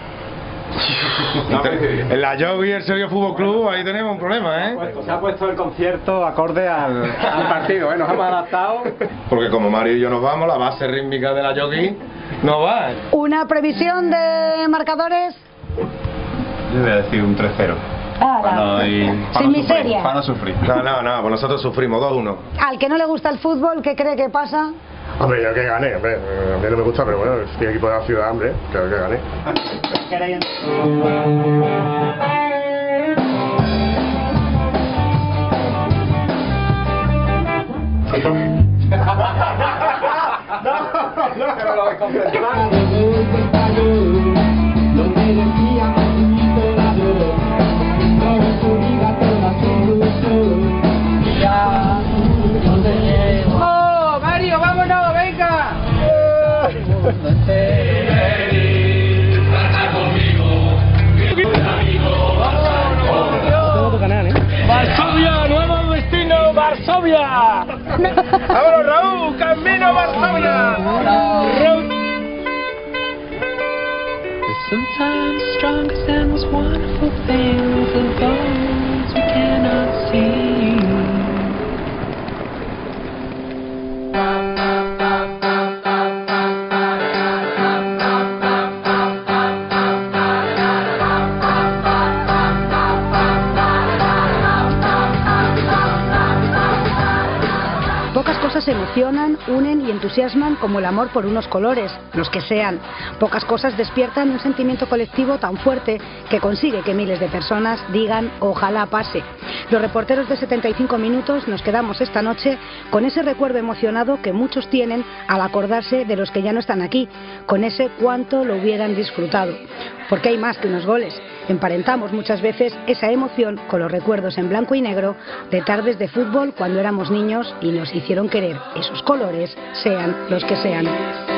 En la Yogi y el Sevilla Fútbol Club, ahí tenemos un problema, ¿eh? Se ha puesto el concierto acorde al partido, ¿eh? Nos hemos adaptado. Porque como Mario y yo nos vamos, la base rítmica de la Yogi no va. ¿Una previsión de marcadores? Yo voy a decir un 3-0. Sin miseria. Para no sufrir. No, pues nosotros sufrimos 2-1. Al que no le gusta el fútbol, ¿qué cree que pasa? Hombre, yo que gane, hombre. A mí no me gusta, pero bueno, estoy equipo de la ciudad, hombre. Creo que gane. ¡Oh, Mario, vámonos, venga! Varsovia, nuevo destino, Varsovia. Vámonos, Raúl, camino a Varsovia. Sometimes the strongest and most wonderful things are those we cannot see. emocionan, unen y entusiasman como el amor por unos colores, los que sean. Pocas cosas despiertan un sentimiento colectivo tan fuerte que consigue que miles de personas digan ojalá pase. Los reporteros de 75 minutos nos quedamos esta noche con ese recuerdo emocionado que muchos tienen al acordarse de los que ya no están aquí, con ese cuánto lo hubieran disfrutado. Porque hay más que unos goles. Emparentamos muchas veces esa emoción con los recuerdos en blanco y negro de tardes de fútbol cuando éramos niños y nos hicieron querer esos colores, sean los que sean.